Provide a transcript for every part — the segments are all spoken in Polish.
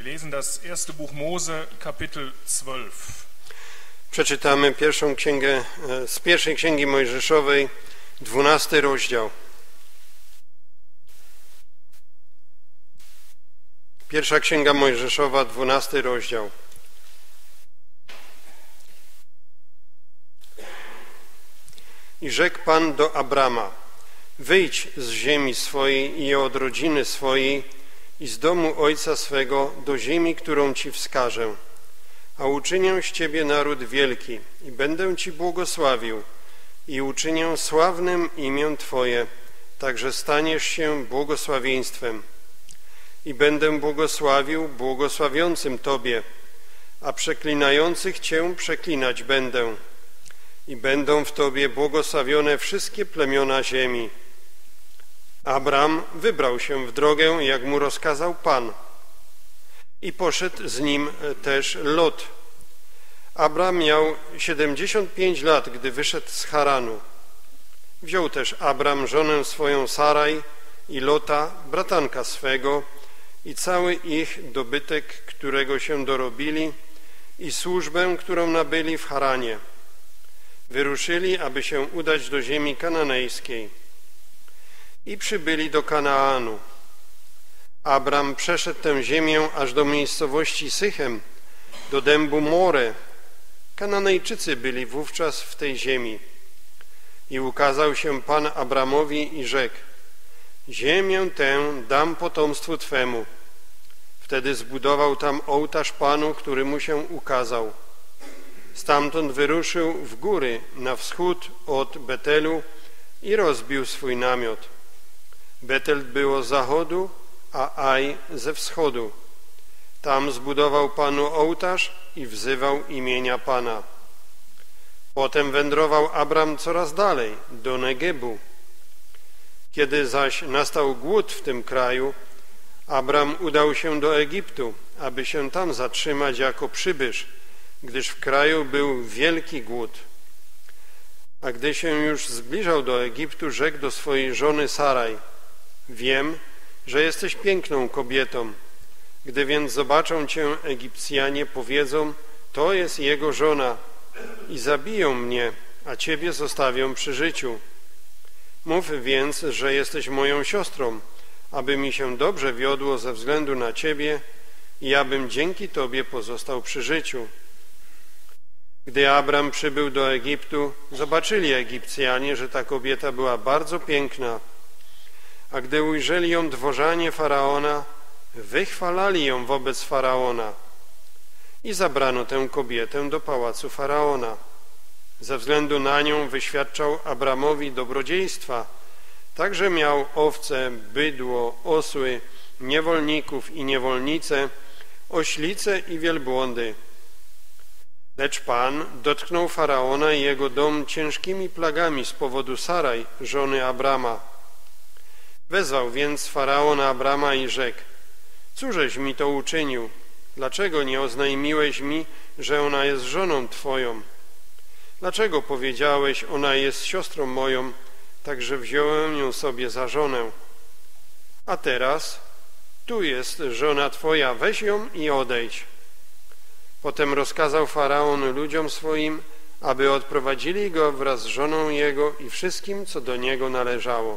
Wir lesen das erste Buch Mose, Kapitel 12. Przeczytamy pierwszą księgę z pierwszej księgi Mojżeszowej, 12 rozdział. Pierwsza księga Mojżeszowa, 12 rozdział. I rzekł Pan do Abrama: wyjdź z ziemi swojej i od rodziny swojej i z domu ojca swego do ziemi, którą ci wskażę. A uczynię z ciebie naród wielki i będę ci błogosławił i uczynię sławnym imię twoje, także staniesz się błogosławieństwem. I będę błogosławił błogosławiącym tobie, a przeklinających cię przeklinać będę. I będą w tobie błogosławione wszystkie plemiona ziemi. Abram wybrał się w drogę, jak mu rozkazał Pan. I poszedł z nim też Lot. Abram miał 75 lat, gdy wyszedł z Haranu. Wziął też Abram żonę swoją Saraj i Lota, bratanka swego, i cały ich dobytek, którego się dorobili, i służbę, którą nabyli w Haranie. Wyruszyli, aby się udać do ziemi kananejskiej. I przybyli do Kanaanu. Abram przeszedł tę ziemię aż do miejscowości Sychem, do dębu More. Kananejczycy byli wówczas w tej ziemi. I ukazał się Pan Abramowi i rzekł: ziemię tę dam potomstwu Twemu. Wtedy zbudował tam ołtarz Panu, który mu się ukazał. Stamtąd wyruszył w góry na wschód od Betelu i rozbił swój namiot. Betel było z zachodu, a Aj ze wschodu. Tam zbudował Panu ołtarz i wzywał imienia Pana. Potem wędrował Abram coraz dalej, do Negebu. Kiedy zaś nastał głód w tym kraju, Abram udał się do Egiptu, aby się tam zatrzymać jako przybysz, gdyż w kraju był wielki głód. A gdy się już zbliżał do Egiptu, rzekł do swojej żony Saraj: wiem, że jesteś piękną kobietą. Gdy więc zobaczą cię Egipcjanie, powiedzą: to jest jego żona, i zabiją mnie, a ciebie zostawią przy życiu. Mów więc, że jesteś moją siostrą, aby mi się dobrze wiodło ze względu na ciebie i abym dzięki tobie pozostał przy życiu. Gdy Abram przybył do Egiptu, zobaczyli Egipcjanie, że ta kobieta była bardzo piękna, a gdy ujrzeli ją dworzanie Faraona, wychwalali ją wobec Faraona i zabrano tę kobietę do pałacu Faraona. Ze względu na nią wyświadczał Abramowi dobrodziejstwa, także miał owce, bydło, osły, niewolników i niewolnice, oślice i wielbłądy. Lecz Pan dotknął Faraona i jego dom ciężkimi plagami z powodu Saraj, żony Abrama. Wezwał więc Faraon Abrama i rzekł: cóżeś mi to uczynił? Dlaczego nie oznajmiłeś mi, że ona jest żoną Twoją? Dlaczego powiedziałeś: ona jest siostrą moją, także wziąłem ją sobie za żonę? A teraz tu jest żona Twoja, weź ją i odejdź. Potem rozkazał Faraon ludziom swoim, aby odprowadzili go wraz z żoną jego i wszystkim, co do niego należało.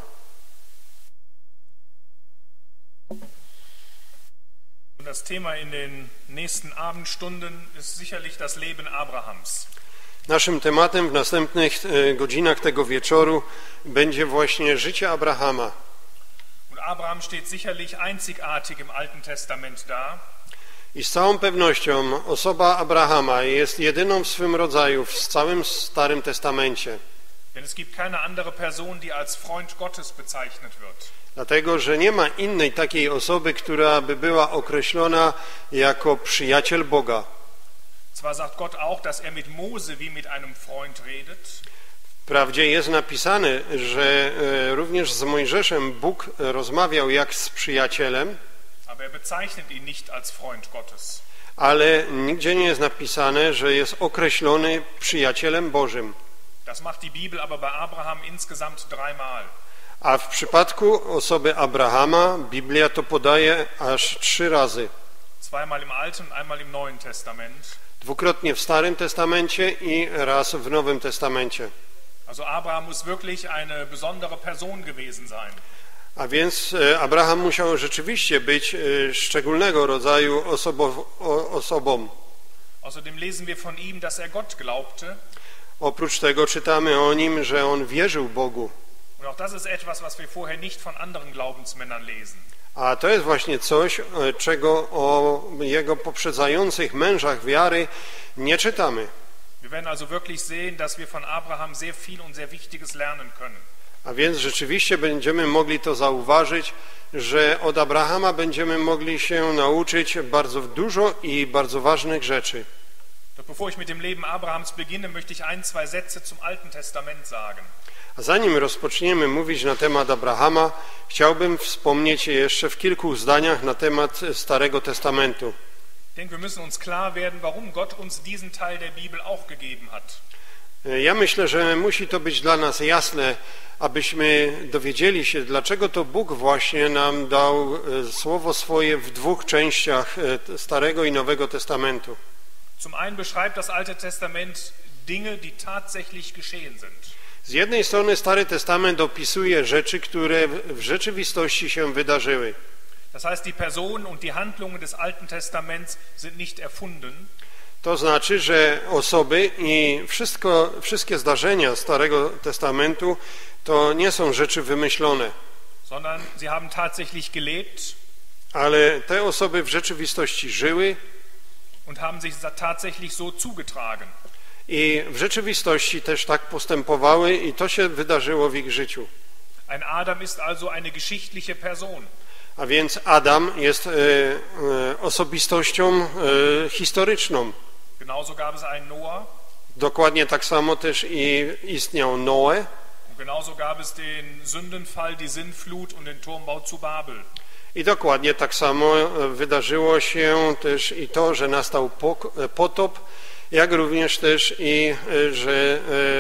Das Thema in den nächsten Abendstunden ist sicherlich das Leben Abrahams. Naszym tematem w następnych godzinach tego wieczoru będzie właśnie życie Abrahama. Und Abraham steht sicherlich einzigartig im Alten Testament da. I z całą pewnością osoba Abrahama jest jedyną w swym rodzaju w całym Starym Testamencie. Denn es gibt keine andere Person, die als Freund Gottes bezeichnet wird. Dlatego, że nie ma innej takiej osoby, która by była określona jako przyjaciel Boga. Zwar sagt Gott auch, dass mit Mose wie mit einem Freund redet. Wprawdzie jest napisane, że również z Mojżeszem Bóg rozmawiał jak z przyjacielem, aber bezeichnet ihn nicht als Freund Gottes. Ale nigdzie nie jest napisane, że jest określony przyjacielem Bożym. Das macht die Bibel aber bei Abraham insgesamt 3 Mal. A w przypadku osoby Abrahama Biblia to podaje aż 3 razy. zweimal im Alten und einmal im Neuen Testament. Dwukrotnie w Starym Testamencie i raz w Nowym Testamencie. Also Abraham muss wirklich eine besondere Person gewesen sein. A więc Abraham musiał rzeczywiście być szczególnego rodzaju osobą. Außerdem lesen wir von ihm, dass Gott glaubte. Oprócz tego czytamy o nim, że on wierzył Bogu. Und auch das ist etwas, was wir vorher nicht von anderen Glaubensmännern lesen. A to jest właśnie coś, czego o jego poprzedzających mężach wiary nie czytamy. Wir werden also wirklich sehen, dass wir von Abraham sehr viel und sehr Wichtiges lernen können. A więc rzeczywiście będziemy mogli to zauważyć, że od Abrahama będziemy mogli się nauczyć bardzo dużo i bardzo ważnych rzeczy. Doch bevor ich mit dem Leben Abrahams beginne, möchte ich ein, zwei Sätze zum Alten Testament sagen. A zanim rozpoczniemy mówić na temat Abrahama, chciałbym wspomnieć jeszcze w kilku zdaniach na temat Starego Testamentu. Ich denke, wir müssen uns klar werden, warum Gott uns diesen Teil der Bibel auch gegeben hat. Ja myślę, że musi to być dla nas jasne, abyśmy dowiedzieli się, dlaczego to Bóg właśnie nam dał Słowo swoje w dwóch częściach Starego i Nowego Testamentu. Zum einen beschreibt das Alte Testament Dinge, die tatsächlich geschehen sind. Z jednej strony Stary Testament opisuje rzeczy, które w rzeczywistości się wydarzyły. Das heißt, die Personen und die Handlungen des Alten Testaments sind nicht erfunden. To znaczy, że osoby i wszystkie zdarzenia Starego Testamentu to nie są rzeczy wymyślone, sondern sie haben tatsächlich gelebt ale te osoby w rzeczywistości żyły und haben sich tatsächlich so zugetragen. I w rzeczywistości też tak postępowały i to się wydarzyło w ich życiu. Ein Adam ist also eine geschichtliche Person. A więc Adam jest osobistością historyczną. Genauso gab es einen Noah. Dokładnie tak samo też i istniał Noe. Und genauso gab es den Sündenfall, die Sintflut und den Turmbau zu Babel. I dokładnie tak samo wydarzyło się też i to, że nastał potop, jak również też i że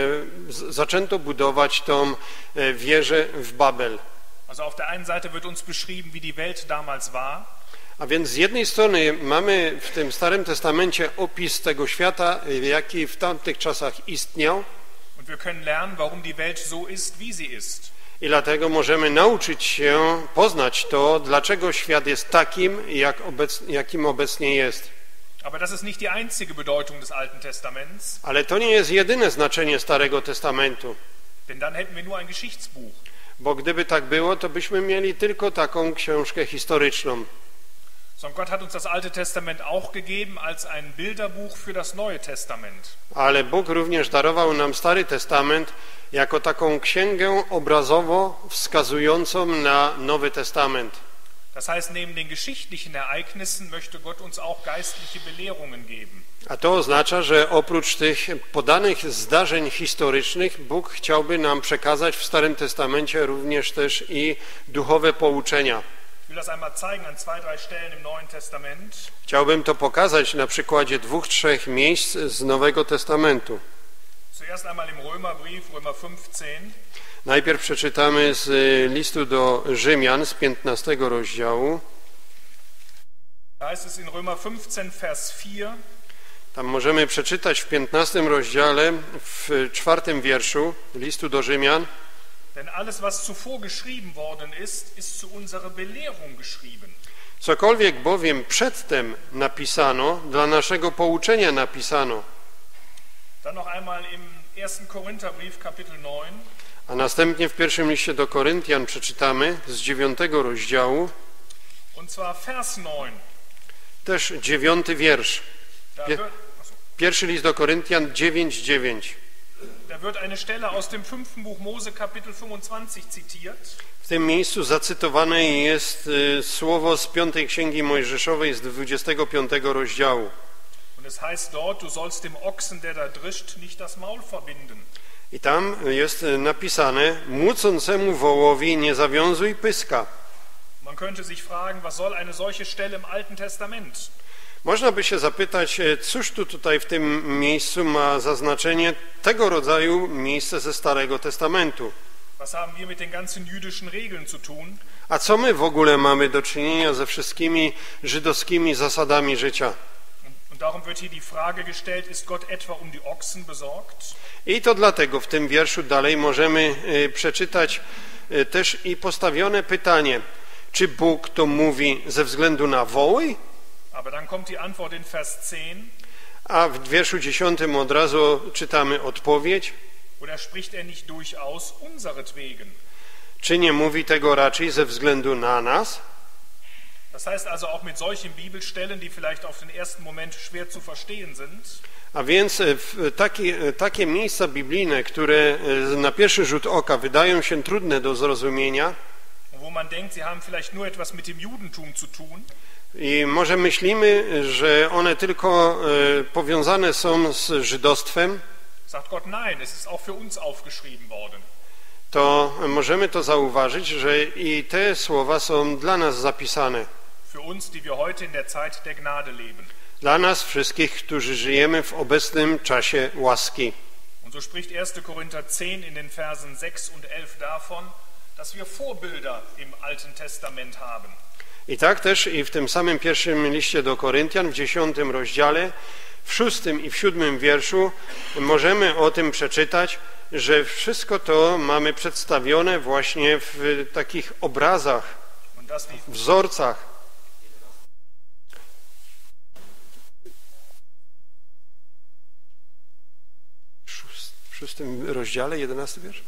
zaczęto budować tą wieżę w Babel. Also auf der einen Seite wird uns beschrieben, wie die Welt damals war. A więc z jednej strony mamy w tym Starym Testamencie opis tego świata, jaki w tamtych czasach istniał. Und wir können lernen, warum die Welt so ist, wie sie ist. I dlatego możemy nauczyć się, poznać to, dlaczego świat jest takim, jakim obecnie jest. Aber das ist nicht die einzige Bedeutung des Alten Testaments. Ale to nie jest jedyne znaczenie Starego Testamentu. Denn dann hätten wir nur ein Geschichtsbuch. Bo gdyby tak było, to byśmy mieli tylko taką książkę historyczną. Sondern Gott hat uns das Alte Testament auch gegeben als ein Bilderbuch für das Neue Testament. Ale Bóg również darował nam Stary Testament jako taką księgę obrazowo wskazującą na Nowy Testament. Das heißt, neben den geschichtlichen Ereignissen möchte Gott uns auch geistliche Belehrungen geben. A to oznacza, że oprócz tych podanych zdarzeń historycznych Bóg chciałby nam przekazać w Starym Testamencie również też i duchowe pouczenia. Ich will das einmal zeigen an zwei, drei Stellen im Neuen Testament. Chciałbym to pokazać na przykładzie 2-3 miejsc z Nowego Testamentu. Zuerst einmal im Römerbrief, Römer 15. Najpierw przeczytamy z listu do Rzymian z 15 rozdziału. Da heißt es in Römer 15, Vers 4. Tam możemy przeczytać w 15 rozdziale, w 4 wierszu listu do Rzymian. Denn alles, was zuvor geschrieben worden ist, ist zu unserer Belehrung geschrieben. Cokolwiek bowiem przedtem napisano, dla naszego pouczenia napisano. Dann noch einmal im 1. Korintherbrief, Kapitel 9. A następnie w pierwszym liście do Koryntian przeczytamy z 9 rozdziału, Und zwar Vers 9. też 9 wiersz. Pierwszy list do Koryntian 9:9. Da wird eine Stelle aus dem 5. Buch Mose, Kapitel 25 zitiert. W tym miejscu zacytowane jest słowo z 5 Księgi Mojżeszowej z 25 rozdziału. Und es heißt dort, du sollst dem Ochsen, der da drischt, nicht das Maul verbinden. I tam jest napisane, młócącemu wołowi nie zawiązuj pyska. Man könnte sich fragen, was soll eine solche Stelle im Alten Testament? Można by się zapytać, cóż tutaj w tym miejscu ma zaznaczenie tego rodzaju miejsce ze Starego Testamentu. Was haben wir mit den ganzen jüdischen Regeln zu tun? A co my w ogóle mamy do czynienia ze wszystkimi żydowskimi zasadami życia? Und darum wird hier die Frage gestellt, ist Gott etwa um die Ochsen besorgt? I to dlatego w tym wierszu dalej możemy przeczytać też i postawione pytanie, czy Bóg to mówi ze względu na woły? Aber dann kommt die Antwort in Vers 10. A w wierszu 10 od razu czytamy odpowiedź. Oder spricht nicht durchaus unseretwegen? Czy nie mówi tego raczej ze względu na nas? Das heißt also auch mit solchen Bibelstellen, die vielleicht auf den ersten Moment schwer zu verstehen sind, A więc takie miejsca biblijne, które na pierwszy rzut oka wydają się trudne do zrozumienia wo man denkt, sie haben vielleicht nur etwas mit dem Judentum zu tun, i może myślimy, że one tylko powiązane są z żydostwem, sagt Gott, nein, es ist auch für uns aufgeschrieben worden. to możemy to zauważyć, że i te słowa są dla nas zapisane. Für uns, die wir heute in der Zeit der Gnade leben. Dla nas wszystkich, którzy żyjemy w obecnym czasie łaski. Und so spricht 1. Korinther 10 in den Versen 6 und 11 davon, dass wir Vorbilder im Alten Testament haben. I tak też i w tym samym pierwszym liście do Koryntian, w 10 rozdziale, w 6 i w 7 wierszu możemy o tym przeczytać, że wszystko to mamy przedstawione właśnie w takich obrazach, wzorcach. W 6 rozdziale, 11 wiersz?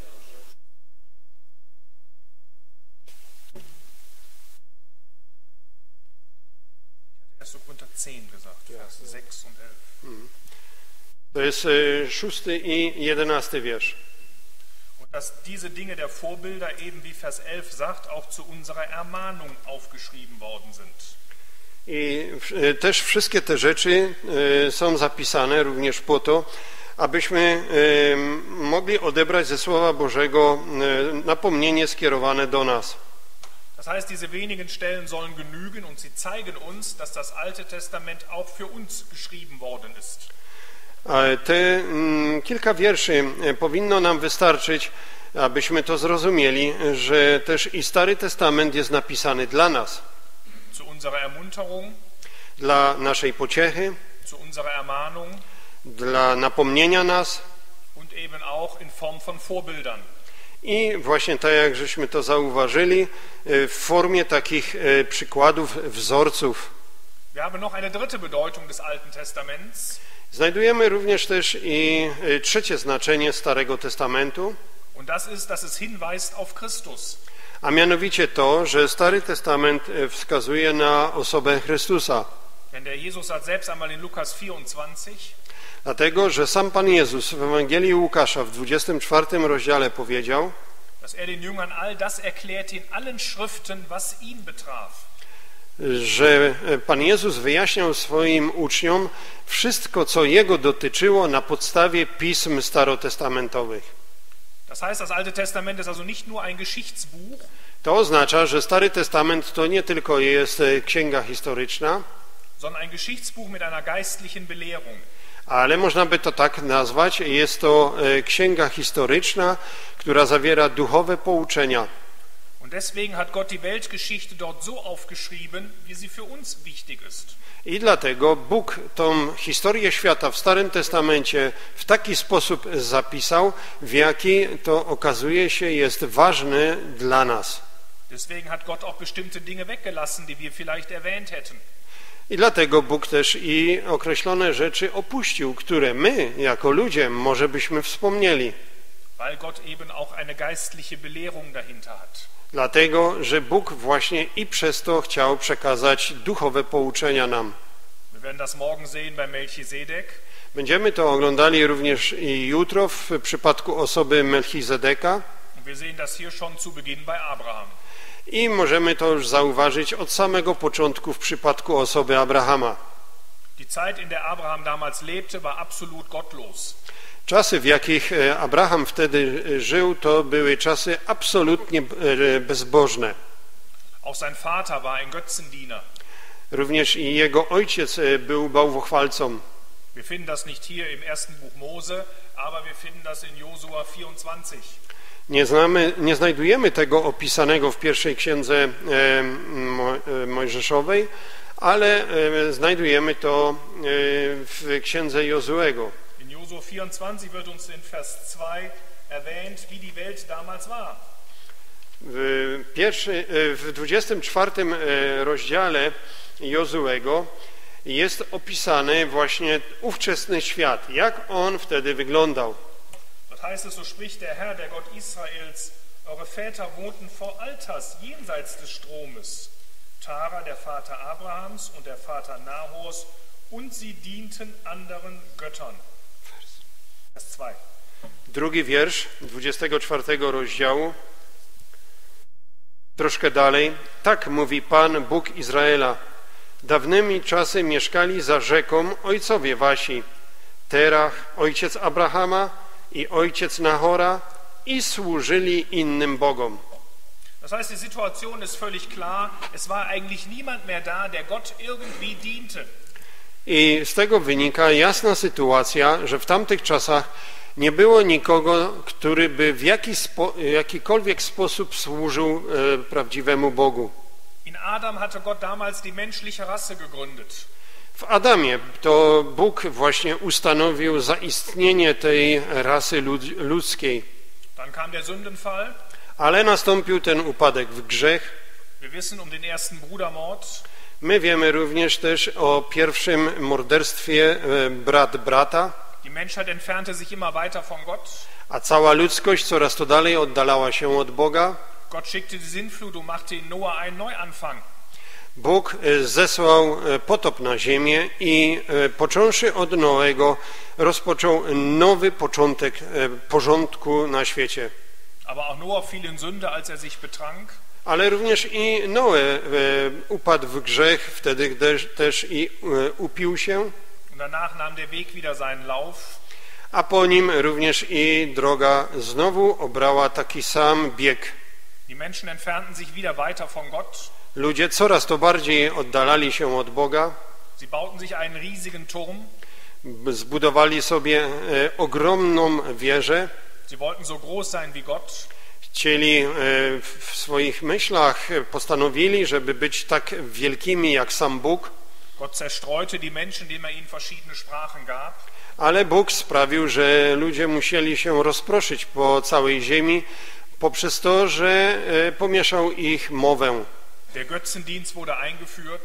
Korinther 10 gesagt, Vers 6 und 11. To jest 6 i 11 wiersz. Und dass diese Dinge der Vorbilder eben, wie Vers 11 sagt, auch zu unserer Ermahnung aufgeschrieben worden sind. I też wszystkie te rzeczy są zapisane również po to, abyśmy mogli odebrać ze Słowa Bożego napomnienie skierowane do nas. Das heißt, diese wenigen Stellen sollen genügen und sie zeigen uns, dass das Alte Testament auch für uns geschrieben worden ist. Te kilka wierszy powinno nam wystarczyć, abyśmy to zrozumieli, że też i Stary Testament jest napisany dla nas. Zu unserer Ermunterung, dla naszej pociechy, zu unserer Ermahnung, dla napomnienia nas und eben auch in Form von Vorbildern. I właśnie tak jak żeśmy to zauważyli, w formie takich przykładów, wzorców. Wir haben noch eine dritte Bedeutung des Alten Testaments. Znajdujemy również też i trzecie znaczenie Starego Testamentu. Und das ist, dass es hinweist auf Christus. A mianowicie to, że Stary Testament wskazuje na osobę Chrystusa. Denn der Jesus hat selbst einmal in Lukas 24 Dlatego, że sam Pan Jezus w Ewangelii Łukasza w 24 rozdziale powiedział, dass den Jüngern all das erklärt in allen Schriften, was ihn betraf. Że Pan Jezus wyjaśniał swoim uczniom wszystko, co Jego dotyczyło na podstawie pism starotestamentowych. Das heißt, das Alte Testament ist also nicht nur ein Geschichtsbuch, To oznacza, że Stary Testament to nie tylko jest księga historyczna, sondern ein Geschichtsbuch mit einer geistlichen Belehrung. ale można by to tak nazwać, jest to księga historyczna, która zawiera duchowe pouczenia. Und deswegen hat Gott die Weltgeschichte dort so aufgeschrieben, wie sie für uns wichtig ist. I dlatego Bóg tą historię świata w Starym Testamencie w taki sposób zapisał, w jaki to okazuje się jest ważny dla nas. Deswegen hat Gott auch bestimmte Dinge weggelassen, die wir vielleicht erwähnt hätten. I dlatego Bóg też i określone rzeczy opuścił, które my, jako ludzie, może byśmy wspomnieli. Weil Gott eben auch eine geistliche Belehrung dahinter hat. Dlatego, że Bóg właśnie i przez to chciał przekazać duchowe pouczenia nam. Wir werden das morgen sehen bei Melchisedek. Będziemy to oglądali również i jutro w przypadku osoby Melchizedeka. Und wir sehen das hier schon zu Beginn bei Abraham. I możemy to już zauważyć od samego początku w przypadku osoby Abrahama. Die Zeit, in der Abraham damals lebte, war absolut gottlos. Czasy, w jakich Abraham wtedy żył, to były czasy absolutnie bezbożne. Auch sein Vater war ein Götzendiener. Również i jego ojciec był bałwochwalcą. Wir finden das nicht hier im ersten Buch Mose, aber wir finden das in Josua 24. Nie znajdujemy tego opisanego w pierwszej księdze Mojżeszowej, ale znajdujemy to w księdze Jozuego. In Josua 24 wird uns in Vers 2 erwähnt, wie die Welt damals war. W 24 rozdziale Jozuego jest opisany właśnie ówczesny świat, jak on wtedy wyglądał. Dort heißt es, so spricht der Herr, der Gott Israels, eure Väter wohnten vor Alters jenseits des Stromes. Tara, der Vater Abrahams und der Vater Nahors, und sie dienten anderen Göttern. Vers 2. Drugi wiersz 24 rozdziału. Troszkę dalej. Tak mówi Pan, Bóg Izraela. Dawnymi czasy mieszkali za rzeką ojcowie wasi. Terach, ojciec Abrahama i ojciec Nahora i służyli innym bogom. Das heißt, die Situation ist völlig klar. Es war eigentlich niemand mehr da, der Gott irgendwie diente. I z tego wynika jasna sytuacja, że w tamtych czasach nie było nikogo, który by w jakikolwiek sposób służył prawdziwemu Bogu. In Adam hatte Gott damals die menschliche Rasse gegründet. W Adamie to Bóg właśnie ustanowił zaistnienie tej rasy ludzkiej. Dann kam der Sündenfall. Ale nastąpił ten upadek w grzech. Wir wissen um den ersten Brudermord. My wiemy również też o pierwszym morderstwie brat brata. Die Menschheit entfernte sich immer weiter von Gott. A cała ludzkość coraz to dalej oddalała się od Boga. Gott schickte die Sintflut und machte in Noah einen Neuanfang. Bóg zesłał potop na ziemię i począwszy od Noego rozpoczął nowy początek porządku na świecie. Aber auch Noah fiel in Sünde, als sich betrank. Ale również i Noe upadł w grzech, wtedy też i upił się. Und danach nahm der Weg wieder seinen Lauf. A po nim również i droga znowu obrała taki sam bieg. Die Menschen entfernten sich wieder weiter von Gott. Ludzie coraz to bardziej oddalali się od Boga. Sie bauten sich einen riesigen Turm. Zbudowali sobie ogromną wieżę. Sie wollten so groß sein wie Gott. Chcieli w swoich myślach, postanowili, żeby być tak wielkimi jak sam Bóg. Gott zerstreute die Menschen, indem ihnen verschiedene Sprachen gab. Ale Bóg sprawił, że ludzie musieli się rozproszyć po całej ziemi poprzez to, że pomieszał ich mowę. Der Götzendienst wurde eingeführt.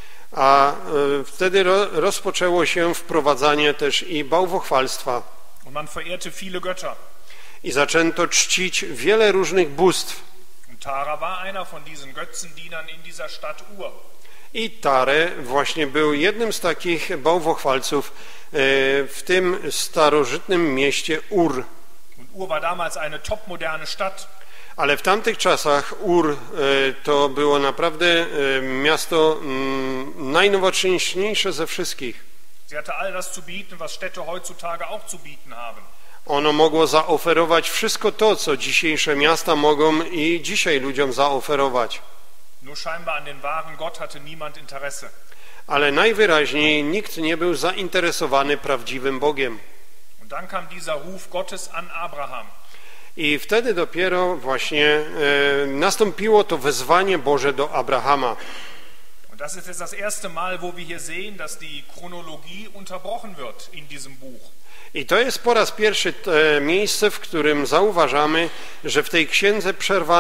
A wtedy rozpoczęło się wprowadzanie też i bałwochwalstwa. Und man verehrte viele Götter. I zaczęto czcić wiele różnych bóstw. Und Tara war einer von diesen Götzendienern in dieser Stadt Ur. I Tare właśnie był jednym z takich bałwochwalców w tym starożytnym mieście Ur. Und Ur war damals eine topmoderne Stadt. Ale w tamtych czasach Ur to było naprawdę miasto najnowocześniejsze ze wszystkich. Sie hatte all das zu bieten, was Städte heutzutage auch zu bieten haben. Ono mogło zaoferować wszystko to, co dzisiejsze miasta mogą i dzisiaj ludziom zaoferować. Nur scheinbar an den wahren Gott hatte niemand Interesse. Ale najwyraźniej nikt nie był zainteresowany prawdziwym Bogiem. Und dann kam dieser Ruf Gottes an Abraham. I wtedy dopiero właśnie nastąpiło to wezwanie Boże do Abrahama. Und das ist jetzt das erste Mal, wo wir hier sehen, dass die Chronologie unterbrochen wird in diesem Buch. I to jest po raz pierwszy miejsce, w którym zauważamy, że w tej księdze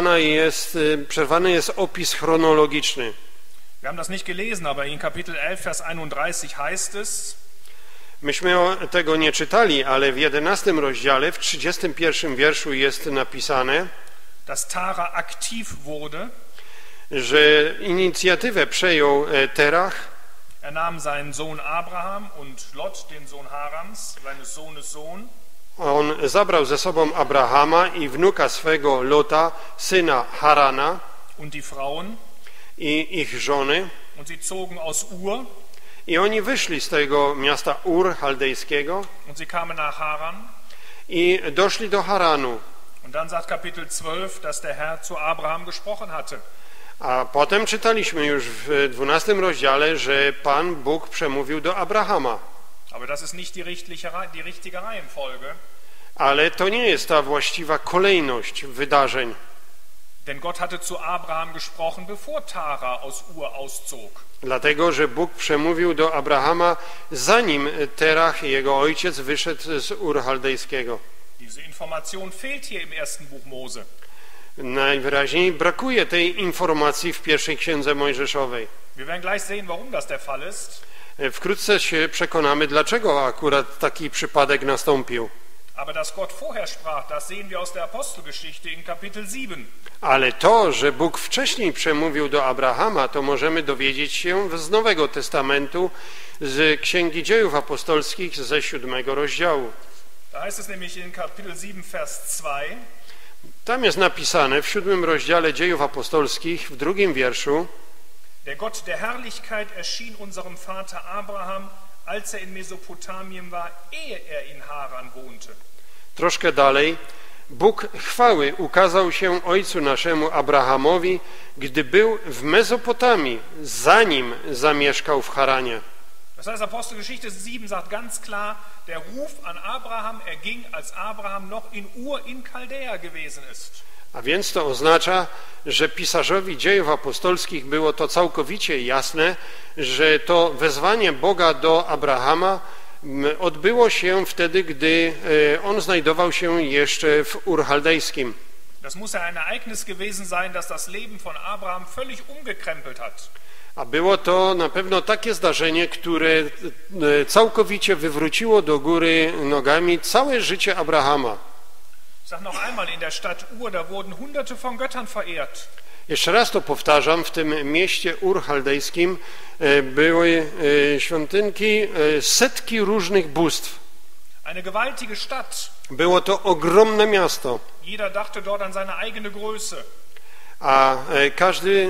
przerwany jest opis chronologiczny. Wir haben das nicht gelesen, aber in Kapitel 11, Vers 31 heißt es, Myśmy tego nie czytali, ale w 11 rozdziale, w 31 wierszu jest napisane, dass Tara aktiv wurde. Że inicjatywę przejął Terach. Er nahm seinen Sohn Abraham und Lot, den Sohn Harams, seines Sohnes Sohn. On zabrał ze sobą Abrahama i wnuka swego Lota, syna Harana, und die Frauen, i ich żony. Und sie zogen aus Ur. I oni wyszli z tego miasta Ur chaldejskiego. Und sie kamen nach Haran. I doszli do Haranu. Und dann sagt Kapitel 12, dass der Herr zu Abraham gesprochen hatte. A potem czytaliśmy już w 12 rozdziale, że Pan Bóg przemówił do Abrahama. Aber das ist nicht die richtige Reihenfolge. Ale to nie jest ta właściwa kolejność wydarzeń. Denn Gott hatte zu Abraham gesprochen, bevor Tara aus Ur auszog. Dlatego, że Bóg przemówił do Abrahama, zanim Terach, jego ojciec, wyszedł z Ur Chaldejskiego. Diese Information fehlt hier im ersten Buch Mose. Najwyraźniej brakuje tej informacji w pierwszej księdze Mojżeszowej. Wir werden gleich sehen, warum das der Fall ist. Wkrótce się przekonamy, dlaczego akurat taki przypadek nastąpił. Aber dass Gott vorher sprach, das sehen wir aus der Apostelgeschichte in Kapitel 7. Ale to, że Bóg wcześniej przemówił do Abrahama, to możemy dowiedzieć się z Nowego Testamentu, z Księgi Dziejów Apostolskich ze 7 rozdziału. Da heißt es nämlich in Kapitel 7, Vers 2. Tam jest napisane w 7 rozdziale Dziejów Apostolskich, w 2 wierszu: Der Gott der Herrlichkeit erschien unserem Vater Abraham, als in Mesopotamien war, ehe in Haran wohnte. Troszkę dalej: Bóg chwały ukazał się ojcu naszemu Abrahamowi, gdy był w Mezopotamii, zanim zamieszkał w Haranie. Das heißt, Apostelgeschichte 7 sagt ganz klar, der Ruf an Abraham erging, als Abraham noch in Ur in Chaldea gewesen ist. A więc to oznacza, że pisarzowi Dziejów Apostolskich było to całkowicie jasne, że to wezwanie Boga do Abrahama odbyło się wtedy, gdy on znajdował się jeszcze w Ur Chaldejskim. Das muss ein Ereignis gewesen sein, das das Leben von Abraham völlig umgekrempelt hat. A było to na pewno takie zdarzenie, które całkowicie wywróciło do góry nogami całe życie Abrahama. Ich sage noch einmal, in der Stadt Ur, da wurden Hunderte von Göttern verehrt. Jeszcze raz to powtarzam, w tym mieście Ur Chaldejskim były świątynki, setki różnych bóstw. Eine gewaltige Stadt. Było to ogromne miasto, Jeder dachte dort an seine eigene Größe. a każdy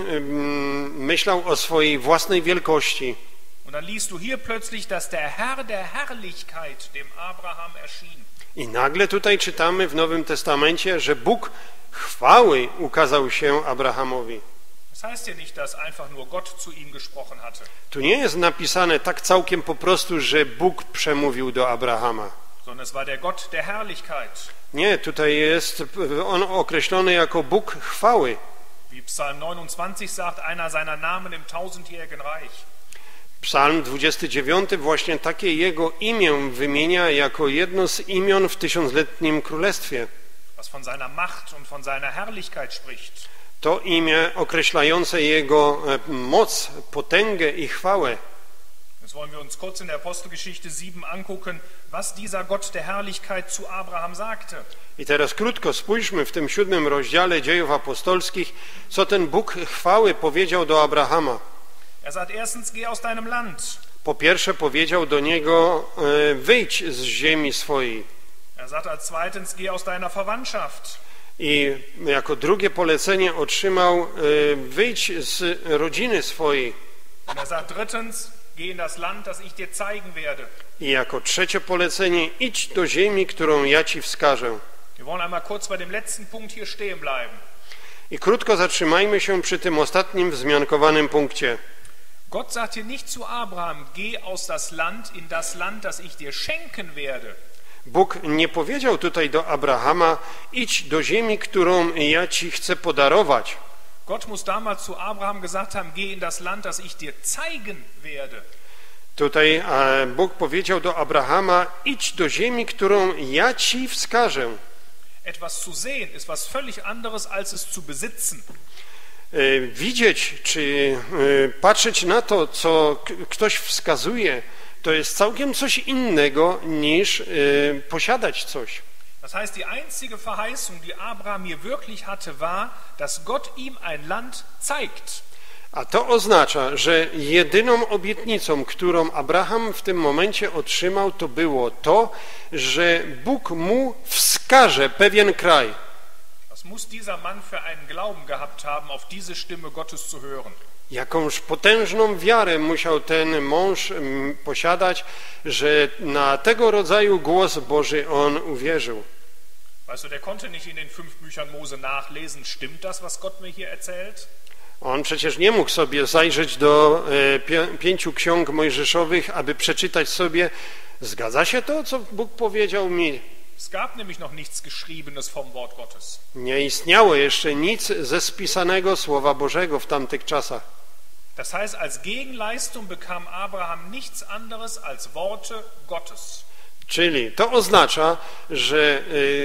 myślał o swojej własnej wielkości. Und dann liest du hier plötzlich, dass der Herr der Herrlichkeit dem Abraham erschien. I nagle tutaj czytamy w Nowym Testamencie, że Bóg chwały ukazał się Abrahamowi. Das heißt ja nicht, dass einfach nur Gott zu ihm gesprochen hatte, Tu nie jest napisane tak całkiem po prostu, że Bóg przemówił do Abrahama. sondern es war der Gott der Herrlichkeit. Nie, tutaj jest on określony jako Bóg chwały. Wie Psalm 29 sagt, einer seiner Namen im tausendjährigen Reich. Psalm 29 właśnie takie jego imię wymienia jako jedno z imion w tysiącletnim królestwie. Was von seiner Macht und von seiner Herrlichkeit spricht. To imię określające jego moc, potęgę i chwałę. Jetzt wollen wir uns kurz in der Apostelgeschichte 7 angucken, was dieser Gott der Herrlichkeit zu Abraham sagte. I teraz krótko spójrzmy w tym 7 rozdziale Dziejów Apostolskich, co ten Bóg chwały powiedział do Abrahama. Er sagt erstens, geh aus deinem Land. Po pierwsze powiedział do niego, wyjdź z ziemi swojej. Er sagt als zweitens, geh aus deiner Verwandtschaft. I jako drugie polecenie otrzymał, wyjdź z rodziny swojej. Und er sagt drittens, geh in das Land, das ich dir zeigen werde. I jako trzecie polecenie, idź do ziemi, którą ja ci wskażę. Wir wollen einmal kurz bei dem letzten Punkt hier stehen bleiben. I krótko zatrzymajmy się przy tym ostatnim wzmiankowanym punkcie. Gott sagt hier nicht zu Abraham, geh aus das Land in das Land, das ich dir schenken werde. Bóg nie powiedział tutaj do Abrahama, idź do ziemi, którą ja ci chcę podarować. Gott muss damals zu Abraham gesagt haben, geh in das Land, das ich dir zeigen werde. Tutaj Bóg powiedział do Abrahama, idź do ziemi, którą ja ci wskażę. Etwas zu sehen ist was völlig anderes, als es zu besitzen. Widzieć czy patrzeć na to, co ktoś wskazuje, to jest całkiem coś innego niż posiadać coś. Das heißt, die einzige Verheißung, die Abraham hier wirklich hatte, war, dass Gott ihm ein Land zeigt. A to oznacza, że jedyną obietnicą, którą Abraham w tym momencie otrzymał, to było to, że Bóg mu wskaże pewien kraj. Was muss dieser Mann für einen Glauben gehabt haben, auf diese Stimme Gottes zu hören? Jakąż potężną wiarę musiał ten mąż posiadać, że na tego rodzaju głos Boży on uwierzył. Weißt du, der konnte nicht in den 5 Büchern Mose nachlesen, stimmt das, was Gott mir hier erzählt? On przecież nie mógł sobie zajrzeć do 5 ksiąg mojżeszowych, aby przeczytać sobie, zgadza się to, co Bóg powiedział mi? Es gab nämlich noch nichts Geschriebenes vom Wort Gottes. Nie istniało jeszcze nic ze spisanego Słowa Bożego w tamtych czasach. Das heißt, als Gegenleistung bekam Abraham nichts anderes als Worte Gottes. Czyli to oznacza, że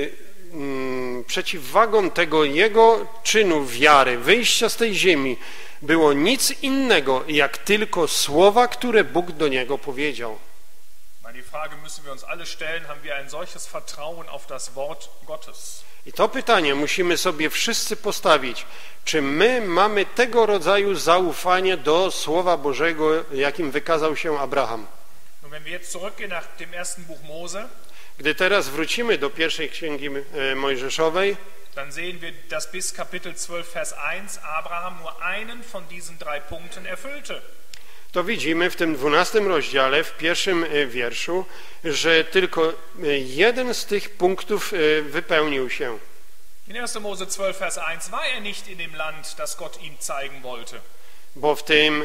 przeciwwagą tego jego czynu wiary, wyjścia z tej ziemi, było nic innego, jak tylko słowa, które Bóg do niego powiedział. Die Frage müssen wir uns alle stellen, haben wir ein solches Vertrauen auf das Wort Gottes? I to pytanie musimy sobie wszyscy postawić. Czy my mamy tego rodzaju zaufanie do Słowa Bożego, jakim wykazał się Abraham? Und wenn wir jetzt zurückgehen nach dem ersten Buch Mose, Gdy teraz wrócimy do pierwszej księgi Mojżeszowej, dann sehen wir, dass bis Kapitel 12, Vers 1 Abraham nur einen von diesen 3 Punkten erfüllte. to widzimy w tym 12 rozdziale, w pierwszym wierszu, że tylko jeden z tych punktów wypełnił się. In 1. Mose 12, Vers 1 war er nicht in dem Land, das Gott ihm zeigen wollte. Bo w tym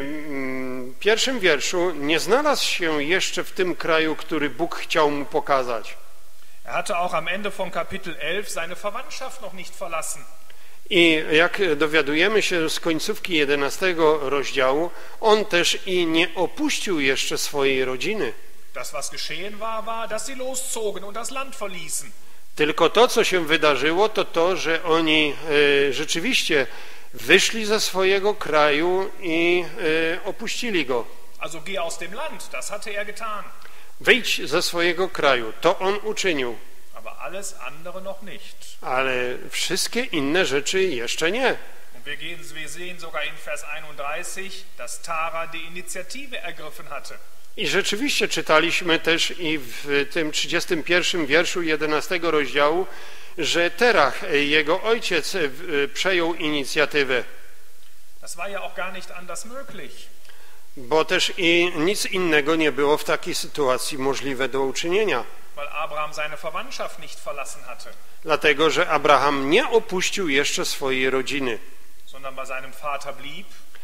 pierwszym wierszu nie znalazł się jeszcze w tym kraju, który Bóg chciał mu pokazać. Er hatte auch am Ende von Kapitel 11 seine Verwandtschaft noch nicht verlassen. I jak dowiadujemy się z końcówki 11 rozdziału, on też i nie opuścił jeszcze swojej rodziny. Das, was geschehen war, dass sie loszogen und das Land verließen. Tylko to, co się wydarzyło, to to, że oni rzeczywiście wyszli ze swojego kraju i opuścili go. Also geh aus dem Land, das hatte er getan. Wyjdź ze swojego kraju, to on uczynił. Aber alles andere noch nicht. Ale wszystkie inne rzeczy jeszcze nie. Und wir sehen sogar in Vers 31, dass Tara die Initiative ergriffen hatte. I rzeczywiście czytaliśmy też i w tym 31 wierszu 11 rozdziału, że Terach, jego ojciec, przejął inicjatywę. Das war ja auch gar nicht anders möglich. Bo też i nic innego nie było w takiej sytuacji możliwe do uczynienia. Weil Abraham seine Verwandtschaft nicht verlassen hatte. Dlatego, że Abraham nie opuścił jeszcze swojej rodziny, sondern bei seinem Vater blieb.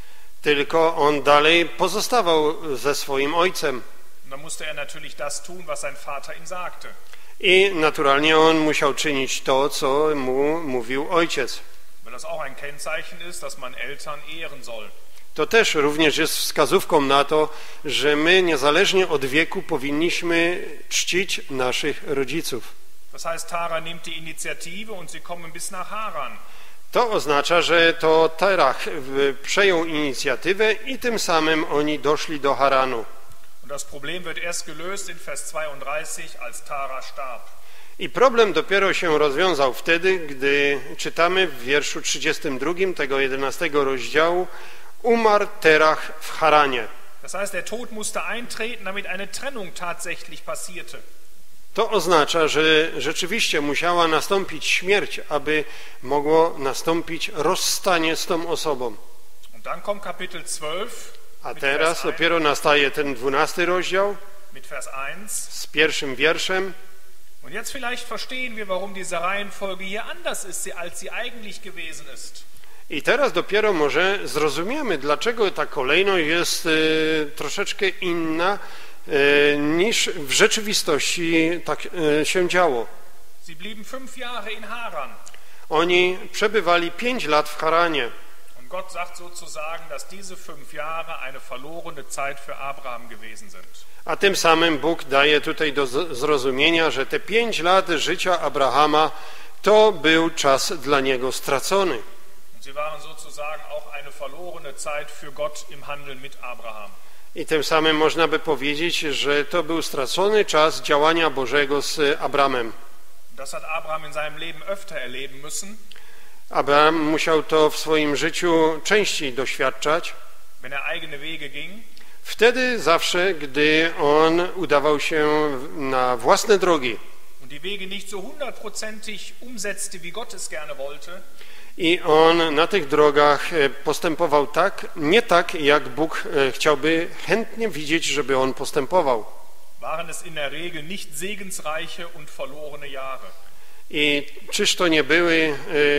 Tylko on dalej pozostawał ze swoim ojcem. Und dann musste er natürlich das tun, was sein Vater ihm sagte. I naturalnie on musiał czynić to, co mu mówił ojciec. Weil das auch ein Kennzeichen ist, dass man Eltern ehren soll. To też również jest wskazówką na to, że my niezależnie od wieku powinniśmy czcić naszych rodziców. Das heißt, Tara nimmt die Initiative und sie kommen bis nach Haran. To oznacza, że to Terach przejął inicjatywę i tym samym oni doszli do Haranu. Und das Problem wird erst gelöst in Vers 32, als Tara starb. I problem dopiero się rozwiązał wtedy, gdy czytamy w wierszu 32 tego 11 rozdziału: umarł Terach w Haranie. Das heißt, der Tod musste eintreten, damit eine Trennung tatsächlich passierte. To oznacza, że rzeczywiście musiała nastąpić śmierć, aby mogło nastąpić rozstanie z tą osobą. Und dann kommt Kapitel 12. A teraz dopiero nastaje ten 12 rozdział mit Vers 1. z pierwszym wierszem. Und jetzt vielleicht verstehen wir, warum diese Reihenfolge hier anders ist, als sie eigentlich gewesen ist. I teraz dopiero może zrozumiemy, dlaczego ta kolejność jest troszeczkę inna niż w rzeczywistości tak się działo. Sie blieben 5 Jahre in Haran. Oni przebywali 5 lat w Haranie. Und Gott sagt sozusagen, dass diese 5 Jahre eine verlorene Zeit für Abraham gewesen sind. A tym samym Bóg daje tutaj do zrozumienia, że te 5 lat życia Abrahama to był czas dla niego stracony. Und sie waren sozusagen auch eine verlorene Zeit für Gott im Handeln mit Abraham. I tym samym można by powiedzieć, że to był stracony czas działania Bożego z Abramem. Das hat Abraham in seinem Leben öfter erleben müssen. Abraham musiał to w swoim życiu częściej doświadczać. Wenn er eigene Wege ging. Wtedy zawsze, gdy on udawał się na własne drogi. Und die Wege nicht so 100%ig umsetzte, wie Gott es gerne wollte. I on na tych drogach postępował nie tak, jak Bóg chciałby chętnie widzieć, żeby on postępował. Waren es in der Regel nicht segensreiche und verlorene Jahre. I czyż to nie były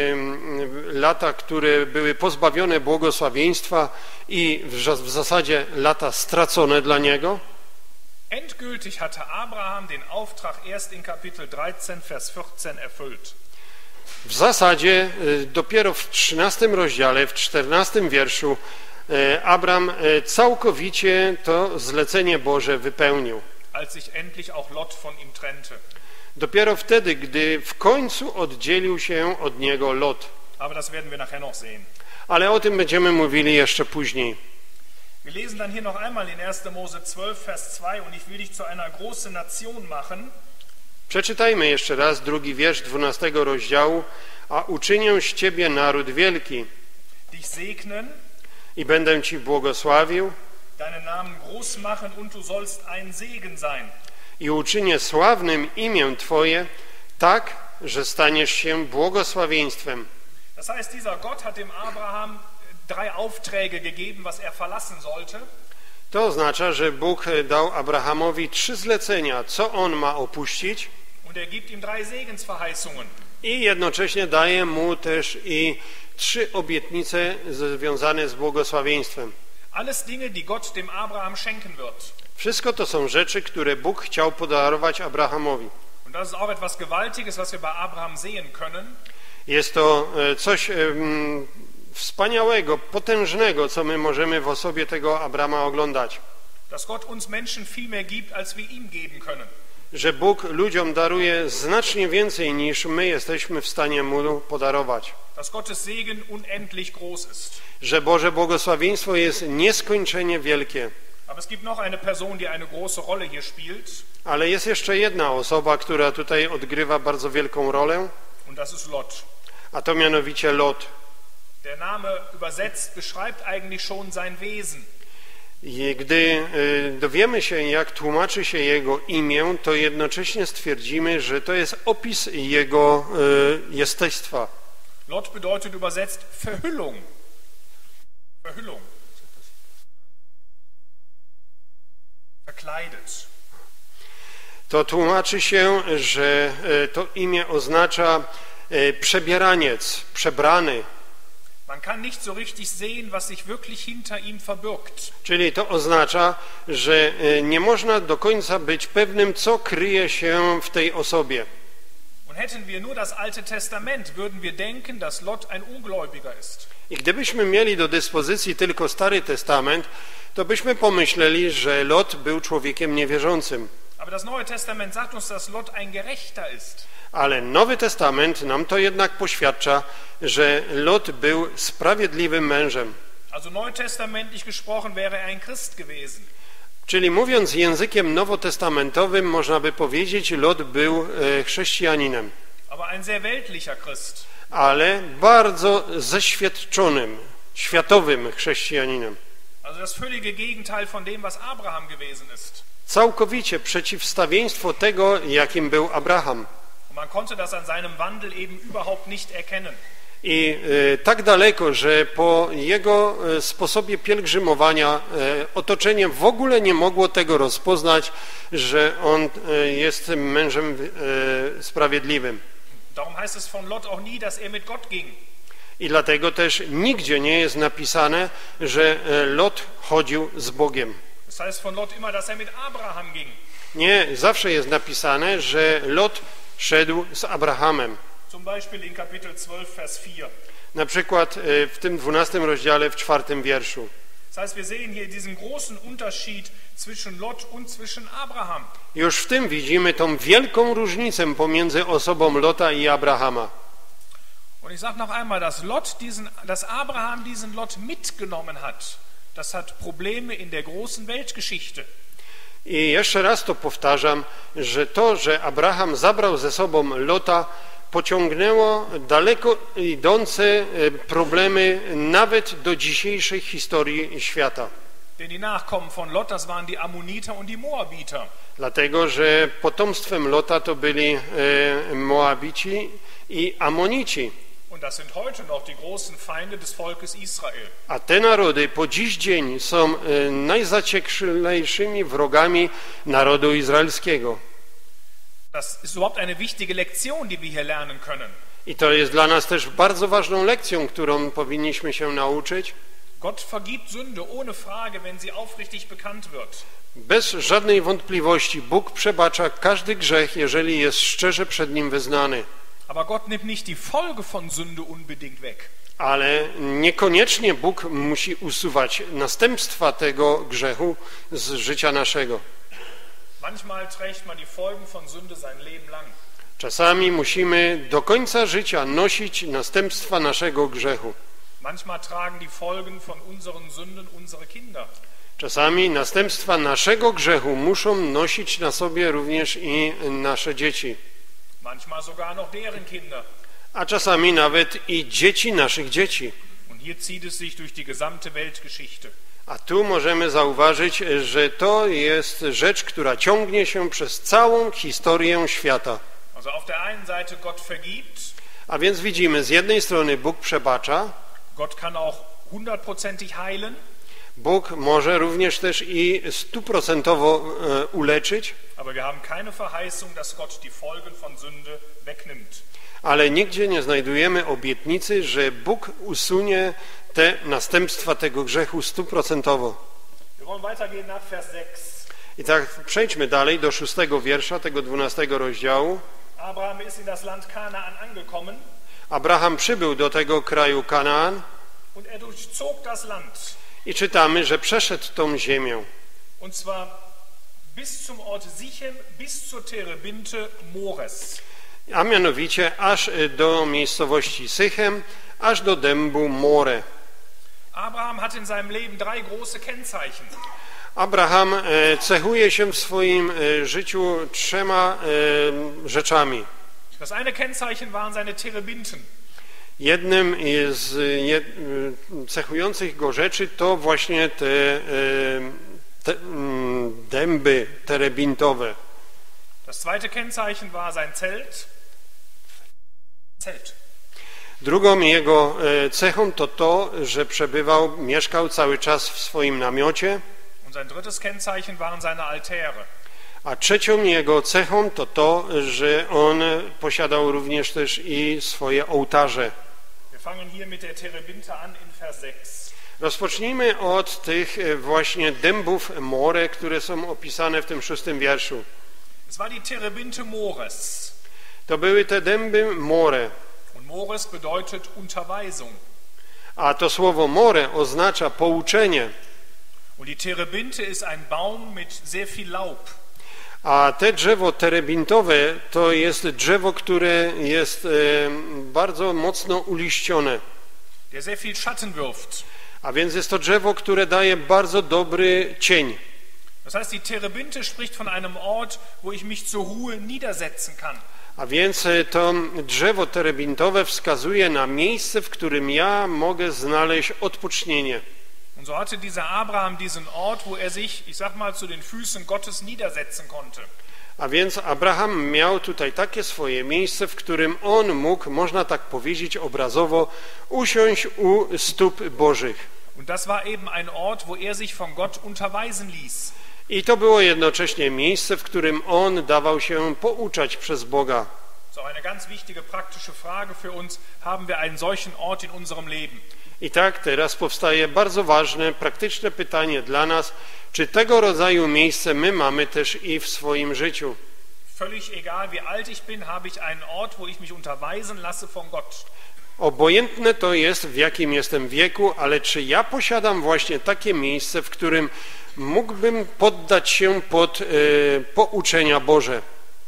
lata, które były pozbawione błogosławieństwa i w zasadzie lata stracone dla niego? Endgültig hatte Abraham den Auftrag erst in Kapitel 13, Vers 14 erfüllt. W zasadzie dopiero w 13 rozdziale, w 14 wierszu Abram całkowicie to zlecenie Boże wypełnił. Als sich endlich auch Lot von ihm trennte. Dopiero wtedy, gdy w końcu oddzielił się od niego Lot. Aber das werden wir nachher noch sehen. Ale o tym będziemy mówili jeszcze później. Wir lesen dann hier noch einmal in 1. Mose 12, Vers 2 und ich will dich zu einer großen Nation machen. Przeczytajmy jeszcze raz 2 wiersz 12 rozdziału. A uczynię z ciebie naród wielki Dich segnen, i będę ci błogosławił deinen Namen groß machen und du sollst ein Segen sein. i uczynię sławnym imię twoje tak, że staniesz się błogosławieństwem. Das heißt, dieser Gott hat dem Abraham 3 Aufträge gegeben, was er verlassen sollte. To oznacza, że Bóg dał Abrahamowi 3 zlecenia, co on ma opuścić, Und er gibt ihm 3 Segensverheißungen. i jednocześnie daje mu też i 3 obietnice związane z błogosławieństwem. Alles Dinge, die Gott dem Abraham schenken wird. Wszystko to są rzeczy, które Bóg chciał podarować Abrahamowi. Und das ist auch etwas Gewaltiges, was wir bei Abraham sehen können. Jest to coś wspaniałego, potężnego, co my możemy w osobie tego Abrama oglądać. Dass Gott uns Menschen viel mehr gibt, als wir ihm geben können. Że Bóg ludziom daruje znacznie więcej, niż my jesteśmy w stanie mu podarować. Dass Gottes Segen unendlich groß ist. Że Boże błogosławieństwo jest nieskończenie wielkie. Aber es gibt noch eine Person, die eine große Rolle hier spielt. Ale jest jeszcze jedna osoba, która tutaj odgrywa bardzo wielką rolę, Und das ist Lot. a to mianowicie Lot. Der Name übersetzt beschreibt eigentlich schon sein Wesen. I gdy dowiemy się, jak tłumaczy się jego imię, to jednocześnie stwierdzimy, że to jest opis jego jestestwa. Lot bedeutet übersetzt Verhüllung. Verhüllung. Verkleidet. To tłumaczy się, że to imię oznacza przebieraniec, przebrany. Man kann nicht so richtig sehen, was sich wirklich hinter ihm verbirgt. Czyli to oznacza, że nie można do końca być pewnym, co kryje się w tej osobie. Und hätten wir nur das Alte Testament, würden wir denken, dass Lot ein Ungläubiger ist. I gdybyśmy mieli do dyspozycji tylko Stary Testament, to byśmy pomyśleli, że Lot był człowiekiem niewierzącym. Aber das Neue Testament sagt uns, dass Lot ein Gerechter ist. Ale Nowy Testament nam to jednak poświadcza, że Lot był sprawiedliwym mężem. Also neutestamentlich gesprochen wäre er ein Christ gewesen. Czyli mówiąc językiem nowotestamentowym, można by powiedzieć, Lot był chrześcijaninem, Aber ein sehr weltlicher Christ. ale bardzo zeświadczonym, światowym chrześcijaninem. Also das völlige Gegenteil von dem, was Abraham gewesen ist. Całkowicie przeciwstawieństwo tego, jakim był Abraham. Und man konnte das an seinem Wandel eben überhaupt nicht erkennen. I tak daleko, że po jego sposobie pielgrzymowania otoczenie w ogóle nie mogło tego rozpoznać, że on jest mężem sprawiedliwym. Darum heißt es von Lot auch nie, dass er mit Gott ging. I dlatego też nigdzie nie jest napisane, że Lot chodził z Bogiem. Das heißt von Lot immer, dass er mit Abraham ging. Nie, zawsze jest napisane, że Lot szedł z Abrahamem. Zum Beispiel in Kapitel 12, Vers 4. Na przykład w tym 12 rozdziale, w 4 wierszu. Das heißt, wir sehen hier diesen großen Unterschied zwischen Lot und zwischen Abraham. Już w tym widzimy tą wielką różnicę pomiędzy osobą Lota i Abrahama. Und ich sage noch einmal, dass Abraham diesen Lot mitgenommen hat. Das hat Probleme in der großen Weltgeschichte. I jeszcze raz to powtarzam, że to, że Abraham zabrał ze sobą Lota, pociągnęło daleko idące problemy nawet do dzisiejszej historii świata. Denn die Nachkommen von Lot, das waren die Ammoniter und die Moabiter. Dlatego, że potomstwem Lota to byli Moabici i Amonici. Und das sind heute noch die großen Feinde des Volkes Israel. A te narody po dziś dzień są najzacieklejszymi wrogami narodu izraelskiego. Das ist überhaupt eine wichtige Lektion, die wir hier lernen können. I to jest dla nas też bardzo ważną lekcją, którą powinniśmy się nauczyć. Gott vergibt Sünde ohne Frage, wenn sie aufrichtig bekannt wird. Bez żadnej wątpliwości Bóg przebacza każdy grzech, jeżeli jest szczerze przed Nim wyznany. Aber Gott nimmt nicht die Folge von Sünde unbedingt weg. Ale niekoniecznie Bóg musi usuwać następstwa tego grzechu z życia naszego. Manchmal trägt man die Folgen von Sünde sein Leben lang. Czasami musimy do końca życia nosić następstwa naszego grzechu. Manchmal tragen die Folgen von unseren Sünden unsere Kinder. Czasami następstwa naszego grzechu muszą nosić na sobie również i nasze dzieci. Manchmal sogar noch deren Kinder. A czasami nawet i dzieci naszych dzieci. Und hier zieht es sich durch die gesamte Weltgeschichte. A tu możemy zauważyć, że to jest rzecz, która ciągnie się przez całą historię świata. Also auf der einen Seite Gott vergibt. A więc widzimy, z jednej strony Bóg przebacza. Gott kann auch 100%ig heilen. Bóg może również też i 100% uleczyć. Aber wir haben keine Verheißung, dass Gott die Folgen von Sünde wegnimmt. Ale nigdzie nie znajdujemy obietnicy, że Bóg usunie te następstwa tego grzechu 100%. Wir wollen weitergehen nach Vers 6. I tak przejdźmy dalej do 6 wiersza tego 12 rozdziału. Abraham ist in das Land Kanaan angekommen. Abraham przybył do tego kraju Kanaan Und er durchzog das Land. i czytamy, że przeszedł tą ziemię. Und zwar bis zum Ort Sichem, bis zur Terebinte Mores. A mianowicie aż do miejscowości Sychem, aż do dębu More. Abraham hat in seinem Leben 3 große Kennzeichen. Abraham cechuje się w swoim życiu 3 rzeczami. Das eine Kennzeichen waren seine Terebinten. Jednym z cechujących go rzeczy to właśnie te dęby terebintowe. Das zweite Kennzeichen war sein Zelt. Drugą jego cechą to to, że mieszkał cały czas w swoim namiocie. Und sein drittes Kennzeichen waren seine Altäre. A trzecią jego cechą to to, że on posiadał również też i swoje ołtarze. Wir fangen hier mit der Terebinte an in Vers 6. Rozpocznijmy od tych właśnie dębów More, które są opisane w tym 6 wierszu. Es war die Terebinte Mores. To były te dęby More. Und Mores bedeutet Unterweisung. A to słowo More oznacza pouczenie. Und die Terebinte ist ein Baum mit sehr viel Laub. A te drzewo terebintowe to jest drzewo, które jest bardzo mocno uliścione. Der sehr viel Schatten wirft. A więc jest to drzewo, które daje bardzo dobry cień. Das heißt, die Terebinte spricht von einem Ort, wo ich mich zur Ruhe niedersetzen kann. A więc to drzewo terebintowe wskazuje na miejsce, w którym ja mogę znaleźć odpocznienie. Und so hatte dieser Abraham diesen Ort, wo er sich, ich sag mal, zu den Füßen Gottes niedersetzen konnte. A więc Abraham miał tutaj takie swoje miejsce, w którym on mógł, można tak powiedzieć obrazowo, usiąść u stóp Bożych. Und das war eben ein Ort, wo er sich von Gott unterweisen ließ. I to było jednocześnie miejsce, w którym on dawał się pouczać przez Boga. So eine ganz wichtige praktische Frage für uns, haben wir einen solchen Ort in unserem Leben? I tak teraz powstaje bardzo ważne, praktyczne pytanie dla nas, czy tego rodzaju miejsce my mamy też i w swoim życiu. Völlig egal, wie alt ich bin, habe ich einen Ort, wo ich mich unterweisen lasse von Gott. Obojętne to jest, w jakim jestem wieku, ale czy ja posiadam właśnie takie miejsce, w którym mógłbym poddać się pod pouczenia Boże.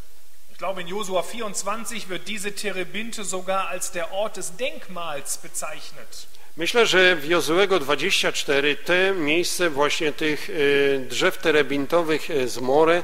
Ich glaube, in Josua 24 wird diese Terebinte sogar als der Ort des Denkmals bezeichnet. Myślę, że w Jozuego 24 te miejsce właśnie tych drzew terebintowych z More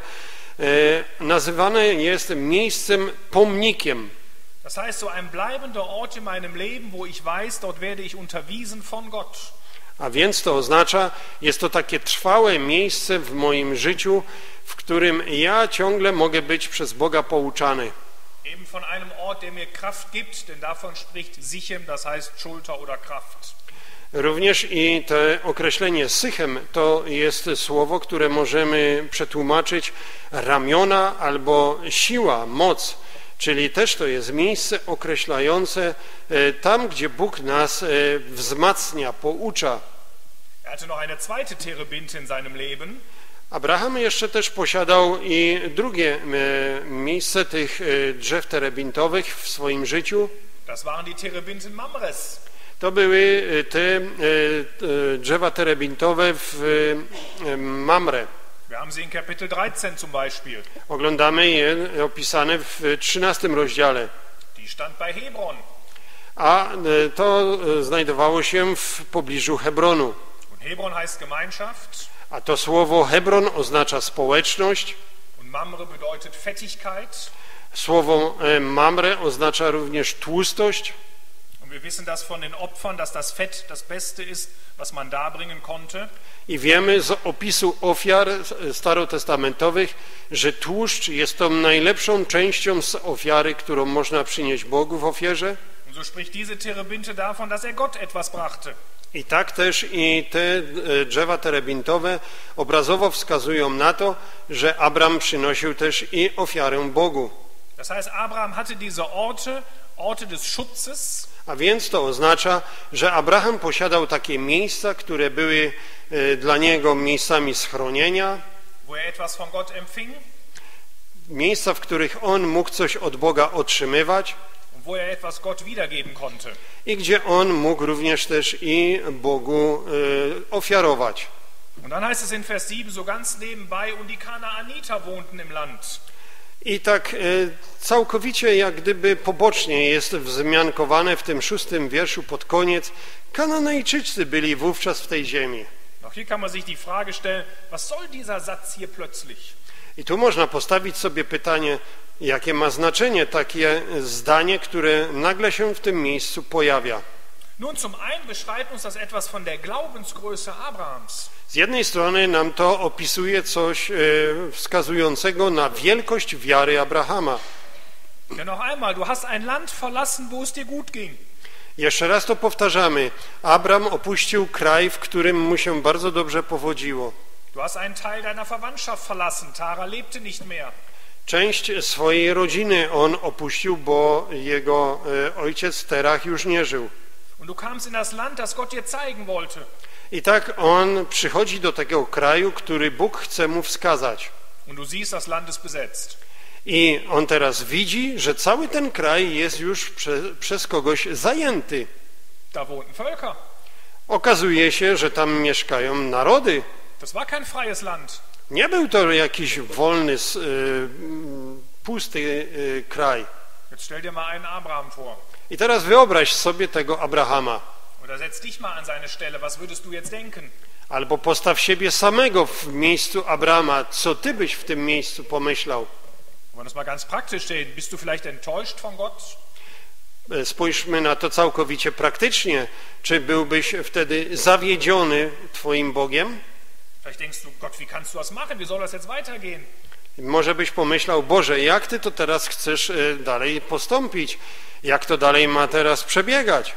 nazywane jest miejscem pomnikiem. Das heißt, so ein bleibender Ort in meinem Leben, wo ich weiß, dort werde ich unterwiesen von Gott. A więc to oznacza, jest to takie trwałe miejsce w moim życiu, w którym ja ciągle mogę być przez Boga pouczany. Eben von einem Ort, der mir Kraft gibt, denn davon spricht Sichem, das heißt Schulter oder Kraft. Również i to określenie Sychem to jest słowo, które możemy przetłumaczyć ramiona albo siła, moc. Czyli też to jest miejsce określające tam, gdzie Bóg nas wzmacnia, poucza. Er hatte noch eine zweite Terebinte in seinem Leben. Abraham jeszcze też posiadał i drugie miejsce tych drzew terebintowych w swoim życiu. Das waren die Terebinten Mamres. To były te drzewa terebintowe w Mamre. Wir haben sie in Kapitel 13 zum Beispiel. Oglądamy je opisane w 13 rozdziale. Die stand bei Hebron. A to znajdowało się w pobliżu Hebronu. Und Hebron heißt Gemeinschaft. A to słowo Hebron oznacza społeczność. Und Mamre bedeutet Fettigkeit. Słowo Mamre oznacza również tłustość. Und wir wissen das von den Opfern, dass das Fett das Beste ist, was man darbringen konnte. I wiemy z opisu ofiar starotestamentowych, że tłuszcz jest tą najlepszą częścią z ofiary, którą można przynieść Bogu w ofierze. Und so spricht diese Terebinte davon, dass er Gott etwas brachte. I tak też i te drzewa terebintowe obrazowo wskazują na to, że Abram przynosił też i ofiarę Bogu. Das heißt, Abraham hatte diese Orte des Schutzes. A więc to oznacza, że Abraham posiadał takie miejsca, które były dla niego miejscami schronienia, Wo er etwas von Gott empfing miejsca, w których on mógł coś od Boga otrzymywać und wo er etwas Gott wiedergeben konnte. i gdzie on mógł również też i Bogu ofiarować. Und dann heißt es in Vers 7, so ganz nebenbei, und die Kanaaniter wohnten im Land. I tak całkowicie jak gdyby pobocznie jest wzmiankowane w tym 6 wierszu pod koniec, Kananejczycy byli wówczas w tej ziemi. Auch hier kann man sich die Frage stellen, was soll dieser Satz hier plötzlich? I tu można postawić sobie pytanie, jakie ma znaczenie takie zdanie, które nagle się w tym miejscu pojawia. Nun, zum einen beschreibt uns das etwas von der Glaubensgröße Abrahams. Z jednej strony nam to opisuje coś wskazującego na wielkość wiary Abrahama. Ja, noch einmal, du hast ein Land verlassen, wo es dir gut ging. Jeszcze raz to powtarzamy. Abram opuścił kraj, w którym mu się bardzo dobrze powodziło. Du hast einen Teil deiner Verwandtschaft verlassen. Tara lebte nicht mehr. Część swojej rodziny on opuścił, bo jego ojciec Terach już nie żył. Und du kamst in das Land, das Gott dir zeigen wollte. I tak on przychodzi do takiego kraju, który Bóg chce mu wskazać. Und du siehst, das Land ist besetzt. I on teraz widzi, że cały ten kraj jest już przez kogoś zajęty. Da wohnten Völker. Okazuje się, że tam mieszkają narody. Das war kein freies Land. Nie był to jakiś wolny, pusty kraj. Jetzt stell dir mal einen Abraham vor. I teraz wyobraź sobie tego Abrahama. Oder setz dich mal an seine Stelle. Was würdest du jetzt denken? Albo postaw siebie samego w miejscu Abrama. Co ty byś w tym miejscu pomyślał? Wenn wir das mal ganz praktisch sehen, bist du vielleicht enttäuscht von Gott? Spójrzmy na to całkowicie praktycznie. Czy byłbyś wtedy zawiedziony Twoim Bogiem? Vielleicht denkst du, Gott, wie kannst du das machen? Wie soll das jetzt weitergehen? Może byś pomyślał, Boże, jak Ty to teraz chcesz dalej postąpić? Jak to dalej ma teraz przebiegać?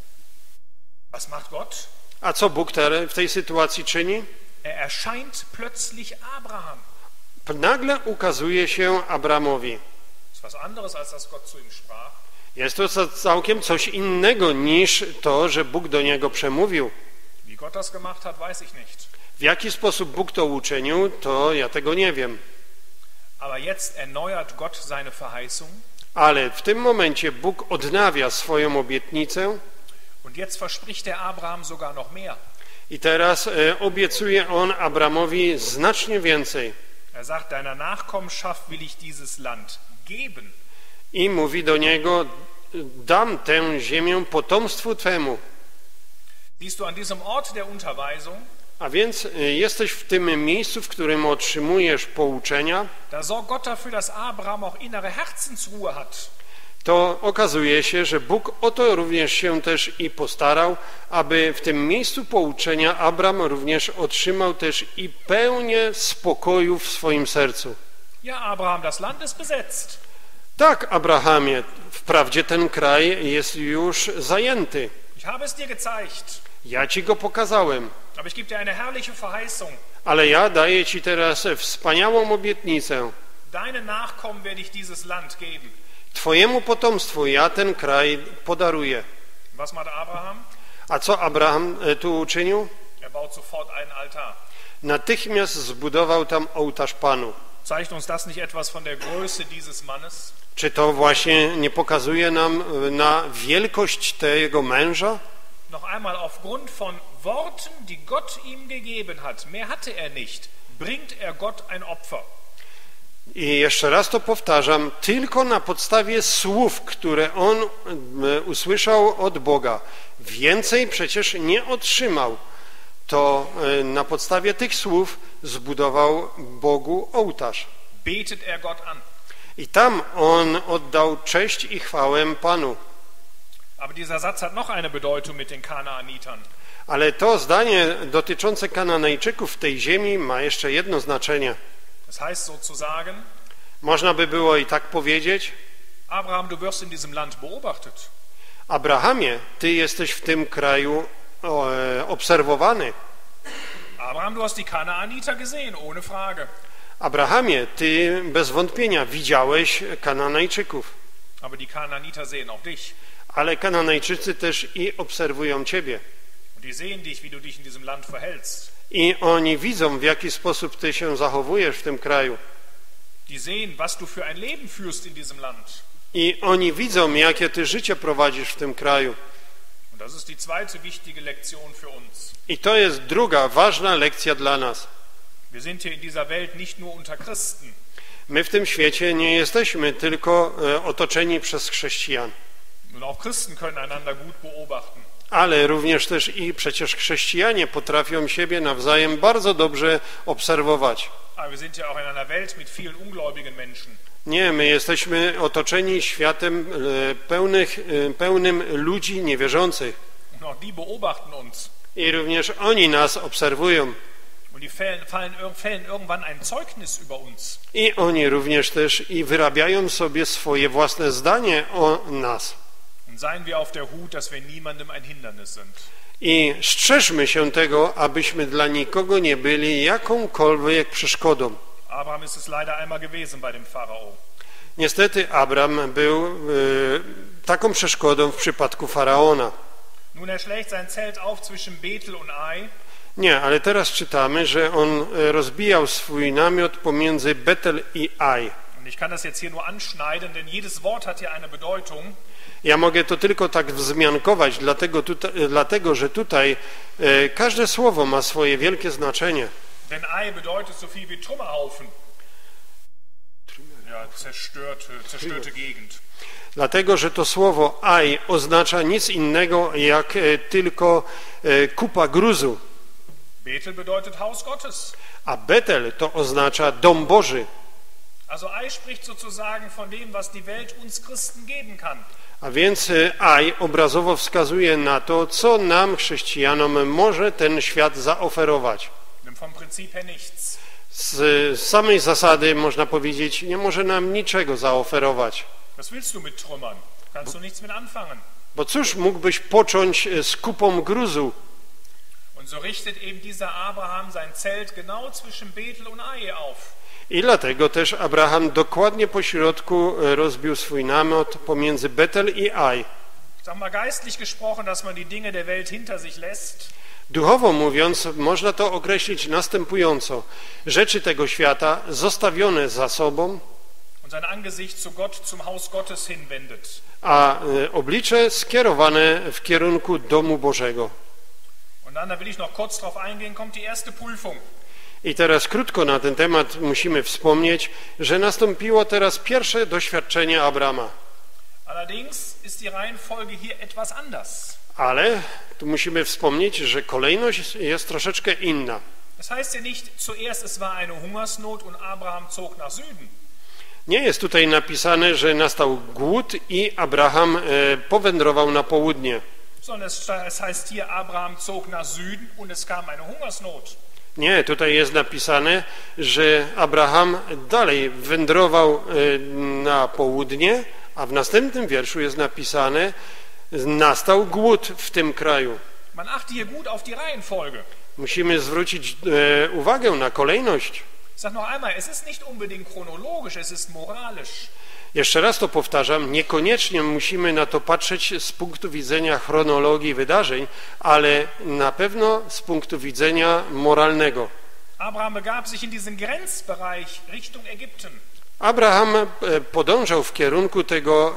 Was macht Gott? A co Bóg w tej sytuacji czyni? Er erscheint plötzlich Abraham. Nagle ukazuje się Abramowi. Das ist was anderes, als dass Gott zu ihm sprach. Jest to całkiem coś innego niż to, że Bóg do niego przemówił. Wie Gott das gemacht hat, weiß ich nicht. W jaki sposób Bóg to uczynił, to ja tego nie wiem. Aber jetzt erneuert Gott seine Verheißung. Ale w tym momencie Bóg odnawia swoją obietnicę. Und jetzt verspricht der Abraham sogar noch mehr. I teraz obiecuje on Abramowi znacznie więcej. Er sagt, deiner Nachkommenschaft will ich dieses Land geben. I mówi do niego, dam tę ziemię potomstwu Twemu. Siehst du an diesem Ort der Unterweisung? A więc jesteś w tym miejscu, w którym otrzymujesz pouczenia. Da sorgt Gott dafür, dass Abraham auch innere Herzensruhe hat. To okazuje się, że Bóg o to również się też i postarał, aby w tym miejscu pouczenia Abram również otrzymał też i pełnię spokoju w swoim sercu. Ja, Abraham, das Land ist besetzt. Tak, Abrahamie, wprawdzie ten kraj jest już zajęty. Ich habe es dir gezeigt. Ja ci go pokazałem, Aber ich gebe dir eine herrliche Verheißung. ale ja daję ci teraz wspaniałą obietnicę. Deine Nachkommen werde ich dieses Land geben. Twojemu potomstwu ja ten kraj podaruję. Was macht Abraham? A co Abraham tu uczynił? Er baut sofort einen Altar. Natychmiast zbudował tam ołtarz Panu. Zeigt uns das nicht etwas von der Größe dieses Mannes? Czy to właśnie nie pokazuje nam na wielkość tego męża? Noch einmal, aufgrund von Worten, die Gott ihm gegeben hat, mehr hatte er nicht, bringt er Gott ein Opfer. I jeszcze raz to powtarzam, tylko na podstawie słów, które on usłyszał od Boga, więcej przecież nie otrzymał, to na podstawie tych słów zbudował Bogu ołtarz. Betet er Gott an. I tam on oddał cześć i chwałę Panu. Aber dieser Satz hat noch eine Bedeutung mit den Kanaanitern. Ale to zdanie dotyczące Kananejczyków w tej ziemi ma jeszcze jedno znaczenie. Das heißt sozusagen, Można by było i tak powiedzieć: Abraham, du wirst in diesem Land beobachtet. Abrahamie, ty jesteś w tym kraju obserwowany. Abraham, du hast die Kanaaniter gesehen, ohne Frage. Abrahamie, ty bez wątpienia widziałeś Kananejczyków, Aber die Kanaaniter sehen auch dich. ale Kananejczycy też i obserwują ciebie. Und die sehen dich, wie du dich in diesem Land verhältst. I oni widzą, w jaki sposób ty się zachowujesz w tym kraju. Die sehen, was du für ein Leben führst in diesem Land. I oni widzą, jakie ty życie prowadzisz w tym kraju. Und das ist die zweite wichtige Lektion für uns. I to jest druga ważna lekcja dla nas. Wir sind hier in dieser Welt nicht nur unter Christen. My w tym świecie nie jesteśmy tylko otoczeni przez chrześcijan, Und auch Christen können einander gut beobachten. ale również też i przecież chrześcijanie potrafią siebie nawzajem bardzo dobrze obserwować. Aber wir sind ja auch in einer Welt mit vielen ungläubigen Menschen. Nie, my jesteśmy otoczeni światem pełnym ludzi niewierzących. Und auch die beobachten uns. I również oni nas obserwują. Und die fällen irgendwann ein Zeugnis über uns. I oni również też i wyrabiają sobie swoje własne zdanie o nas. Und seien wir auf der Hut, dass wir niemandem ein Hindernis sind. I strzeżmy się tego, abyśmy dla nikogo nie byli jakąkolwiek przeszkodą. Abraham ist es leider einmal gewesen bei dem Pharao. Niestety Abram był taką przeszkodą w przypadku Faraona. Nun er schlägt sein Zelt auf zwischen Bethel und Ai. Nie, ale teraz czytamy, że on rozbijał swój namiot pomiędzy Betel i Ai. Und ich kann das jetzt hier nur anschneiden, denn jedes Wort hat hier eine Bedeutung. Ja mogę to tylko tak wzmiankować, dlatego że tutaj każde słowo ma swoje wielkie znaczenie. Denn Ai bedeutet so viel wie Trümmerhaufen. Ja, zerstörte Gegend. Dlatego, że to słowo Ai oznacza nic innego jak tylko kupa gruzu. Bethel bedeutet Haus Gottes. A Betel to oznacza dom Boży. Also Ai spricht sozusagen von dem, was die Welt uns Christen geben kann. A więc Ai obrazowo wskazuje na to, co nam, chrześcijanom, może ten świat zaoferować. Vom Prinzip her nichts. Z samej zasady, można powiedzieć, nie może nam niczego zaoferować. Was willst du mit Trümmern? Kannst du nichts mit anfangen. Bo cóż mógłbyś począć z kupą gruzu? Und so richtet eben dieser Abraham sein Zelt genau zwischen Bethel und Ai auf. I dlatego też Abraham dokładnie po środku rozbił swój namiot pomiędzy Betel i Ai. Sag mal geistlich gesprochen, dass man die Dinge der Welt hinter sich lässt. Duchowo mówiąc, można to określić następująco. Rzeczy tego świata zostawione za sobą, Und sein Angesicht zu Gott, zum Haus Gottes hinwendet. a oblicze skierowane w kierunku domu Bożego. Und dann, da will ich noch kurz drauf eingehen, kommt die erste Prüfung. I teraz krótko na ten temat musimy wspomnieć, że nastąpiło teraz pierwsze doświadczenie Abrama. Allerdings ist die Reihenfolge hier etwas anders. Ale tu musimy wspomnieć, że kolejność jest troszeczkę inna. Das heißt ja nicht, zuerst es war eine Hungersnot und Abraham zog nach Süden. Nie jest tutaj napisane, że nastał głód i Abraham powędrował na południe. Sondern es heißt hier, Abraham zog nach Süden und es kam eine Hungersnot. Nie, tutaj jest napisane, że Abraham dalej wędrował na południe, a w następnym wierszu jest napisane, nastał głód w tym kraju. Man achte hier gut auf die Reihenfolge. Musimy zwrócić uwagę na kolejność. Ich sage noch einmal, es ist nicht unbedingt chronologisch, es ist moralisch. Jeszcze raz to powtarzam, niekoniecznie musimy na to patrzeć z punktu widzenia chronologii wydarzeń, ale na pewno z punktu widzenia moralnego. Abraham begab sich in diesen Grenzbereich Richtung Ägypten. Abraham podążał w kierunku tego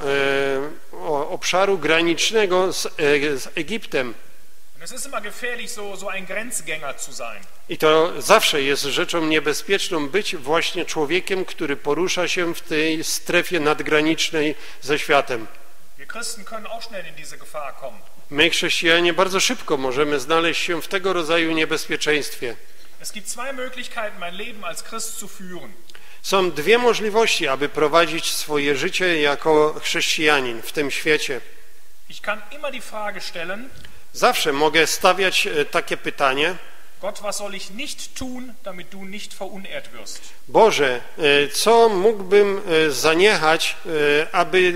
obszaru granicznego z Egiptem. Es ist immer gefährlich, so ein Grenzgänger zu sein. I to zawsze jest rzeczą niebezpieczną być właśnie człowiekiem, który porusza się w tej strefie nadgranicznej ze światem. Wir Christen können auch schnell in diese Gefahr kommen. My, chrześcijanie, bardzo szybko możemy znaleźć się w tego rodzaju niebezpieczeństwie. Es gibt zwei Möglichkeiten, mein Leben als Christ zu führen. Są dwie możliwości, aby prowadzić swoje życie jako chrześcijanin w tym świecie. Ich kann immer die Frage stellen, Zawsze mogę stawiać takie pytanie: Gott, was soll ich nicht tun, damit du nicht verunehrt wirst? Boże, co mógłbym zaniechać, aby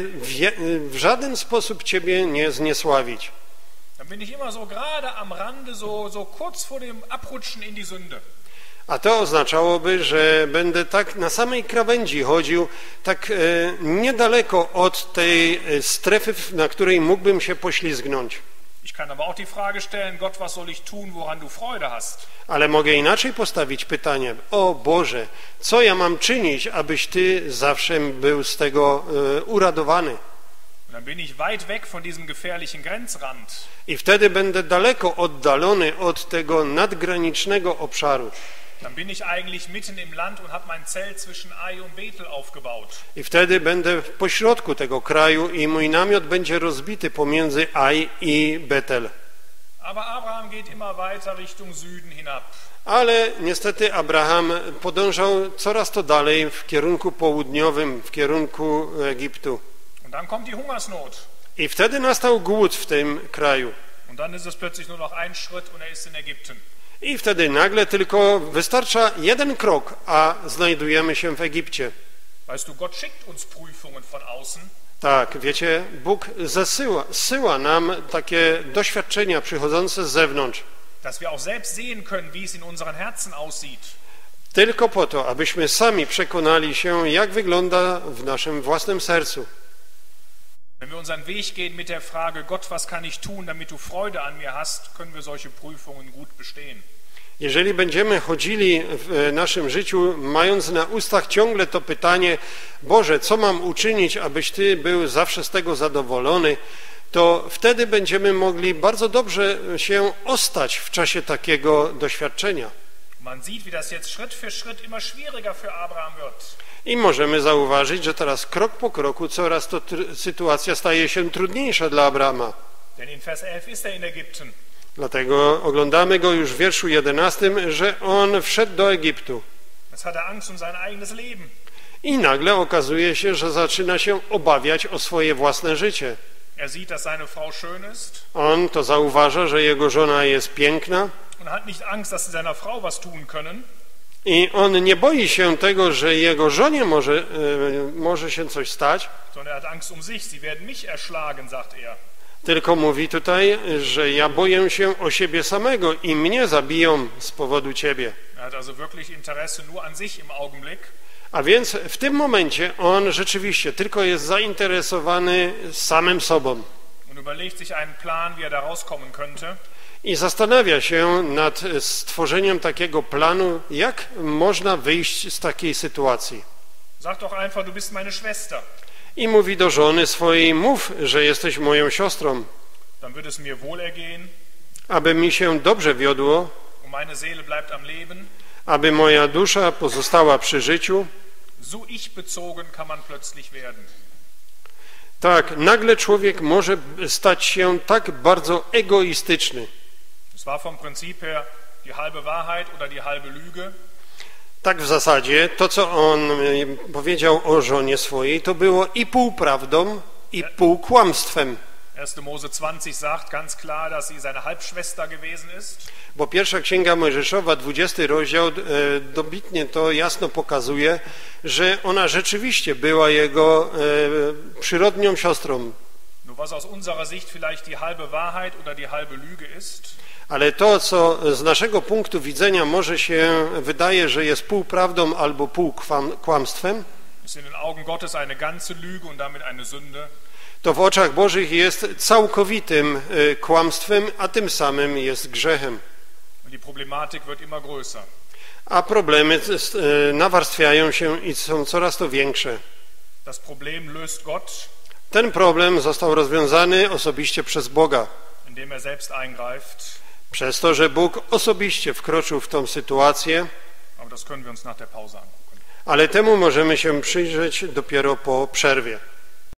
w żaden sposób Ciebie nie zniesławić? Dann bin ich immer so gerade am Rande, so kurz vor dem Abrutschen in die Sünde. A to oznaczałoby, że będę tak na samej krawędzi chodził, tak niedaleko od tej strefy, na której mógłbym się poślizgnąć. Ich kann aber auch die Frage stellen, Gott, was soll ich tun, woran du Freude hast? Ale mogę inaczej postawić pytanie: o Boże, co ja mam czynić, abyś Ty zawsze był z tego uradowany? Und dann bin ich weit weg von diesem gefährlichen Grenzrand. I wtedy będę daleko oddalony od tego nadgranicznego obszaru. Dann bin ich eigentlich mitten im Land und habe mein Zelt zwischen Ai und Bethel aufgebaut. I wtedy będę w pośrodku tego kraju i mój namiot będzie rozbity pomiędzy Ai i Betel. Aber Abraham geht immer weiter Richtung Süden hinab. Ale niestety Abraham podążał coraz to dalej w kierunku południowym, w kierunku Egiptu. Und dann kommt die Hungersnot. I wtedy nastał głód w tym kraju. Und dann ist es plötzlich nur noch ein Schritt und ist in Ägypten. I wtedy nagle tylko wystarcza jeden krok, a znajdujemy się w Egipcie. Weißt du, Gott schickt uns Prüfungen von außen. Tak, wiecie, Bóg zsyła nam takie doświadczenia przychodzące z zewnątrz. Dass wir auch selbst sehen können, wie es in unseren Herzen aussieht. Tylko po to, abyśmy sami przekonali się, jak wygląda w naszym własnym sercu. Wenn wir unseren Weg gehen mit der Frage, Gott, was kann ich tun, damit du Freude an mir hast, können wir solche Prüfungen gut bestehen. Jeżeli będziemy chodzili w naszym życiu, mając na ustach ciągle to pytanie: Boże, co mam uczynić, abyś Ty był zawsze z tego zadowolony, to wtedy będziemy mogli bardzo dobrze się ostać w czasie takiego doświadczenia. Man sieht, wie das jetzt Schritt für Schritt immer schwieriger für Abraham wird. I możemy zauważyć, że teraz krok po kroku coraz to sytuacja staje się trudniejsza dla Abrama. Denn in Vers 11 ist in Ägypten. Dlatego oglądamy go już w wierszu 11, że on wszedł do Egiptu. Jetzt hat Angst sein eigenes Leben. I nagle okazuje się, że zaczyna się obawiać o swoje własne życie. Sieht, dass seine Frau schön ist. On to zauważa, że jego żona jest piękna. Und hat nicht Angst, dass sie seiner Frau was tun können. I on nie boi się tego, że jego żonie może się coś stać. Sondern hat Angst sich. Sie werden mich erschlagen, sagt er. Tylko mówi tutaj, że ja boję się o siebie samego i mnie zabiją z powodu Ciebie. Hat also wirklich Interesse nur an sich im Augenblick. A więc w tym momencie on rzeczywiście tylko jest zainteresowany samym sobą. Und überlegt sich einen Plan, wie da rauskommen könnte. I zastanawia się nad stworzeniem takiego planu, jak można wyjść z takiej sytuacji. Sag doch einfach, du bist meine Schwester. I mówi do żony swojej: mów, że jesteś moją siostrą, Dann wird es mir wohlergehen. aby mi się dobrze wiodło, Und meine Seele bleibt am Leben. aby moja dusza pozostała przy życiu. So ich bezogen kann man plötzlich werden. Tak, nagle człowiek może stać się tak bardzo egoistyczny. Es war vom Prinzip her die halbe Wahrheit oder die halbe Lüge. Tak w zasadzie to, co on powiedział o żonie swojej, to było i pół prawdą, i pół kłamstwem. 1. Mose 20 sagt ganz klar, dass sie seine Halbschwester gewesen ist. Bo pierwsza Księga Mojżeszowa, 20 rozdział, dobitnie to jasno pokazuje, że ona rzeczywiście była jego przyrodnią siostrą. Nur was aus unserer Sicht vielleicht die halbe Wahrheit oder die halbe Lüge ist, Ale to, co z naszego punktu widzenia może się wydaje, że jest pół prawdą albo pół kłamstwem, ist in den Augen Gottes eine ganze Lüge und damit eine Sünde. To w oczach Bożych jest całkowitym kłamstwem, a tym samym jest grzechem. Und die Problematik wird immer größer. A problemy nawarstwiają się i są coraz to większe. Das Problem löst Gott, Ten problem został rozwiązany osobiście przez Boga, indem er selbst eingreift. przez to, że Bóg osobiście wkroczył w tą sytuację, Aber das können wir uns nach der Pause angucken. ale temu możemy się przyjrzeć dopiero po przerwie.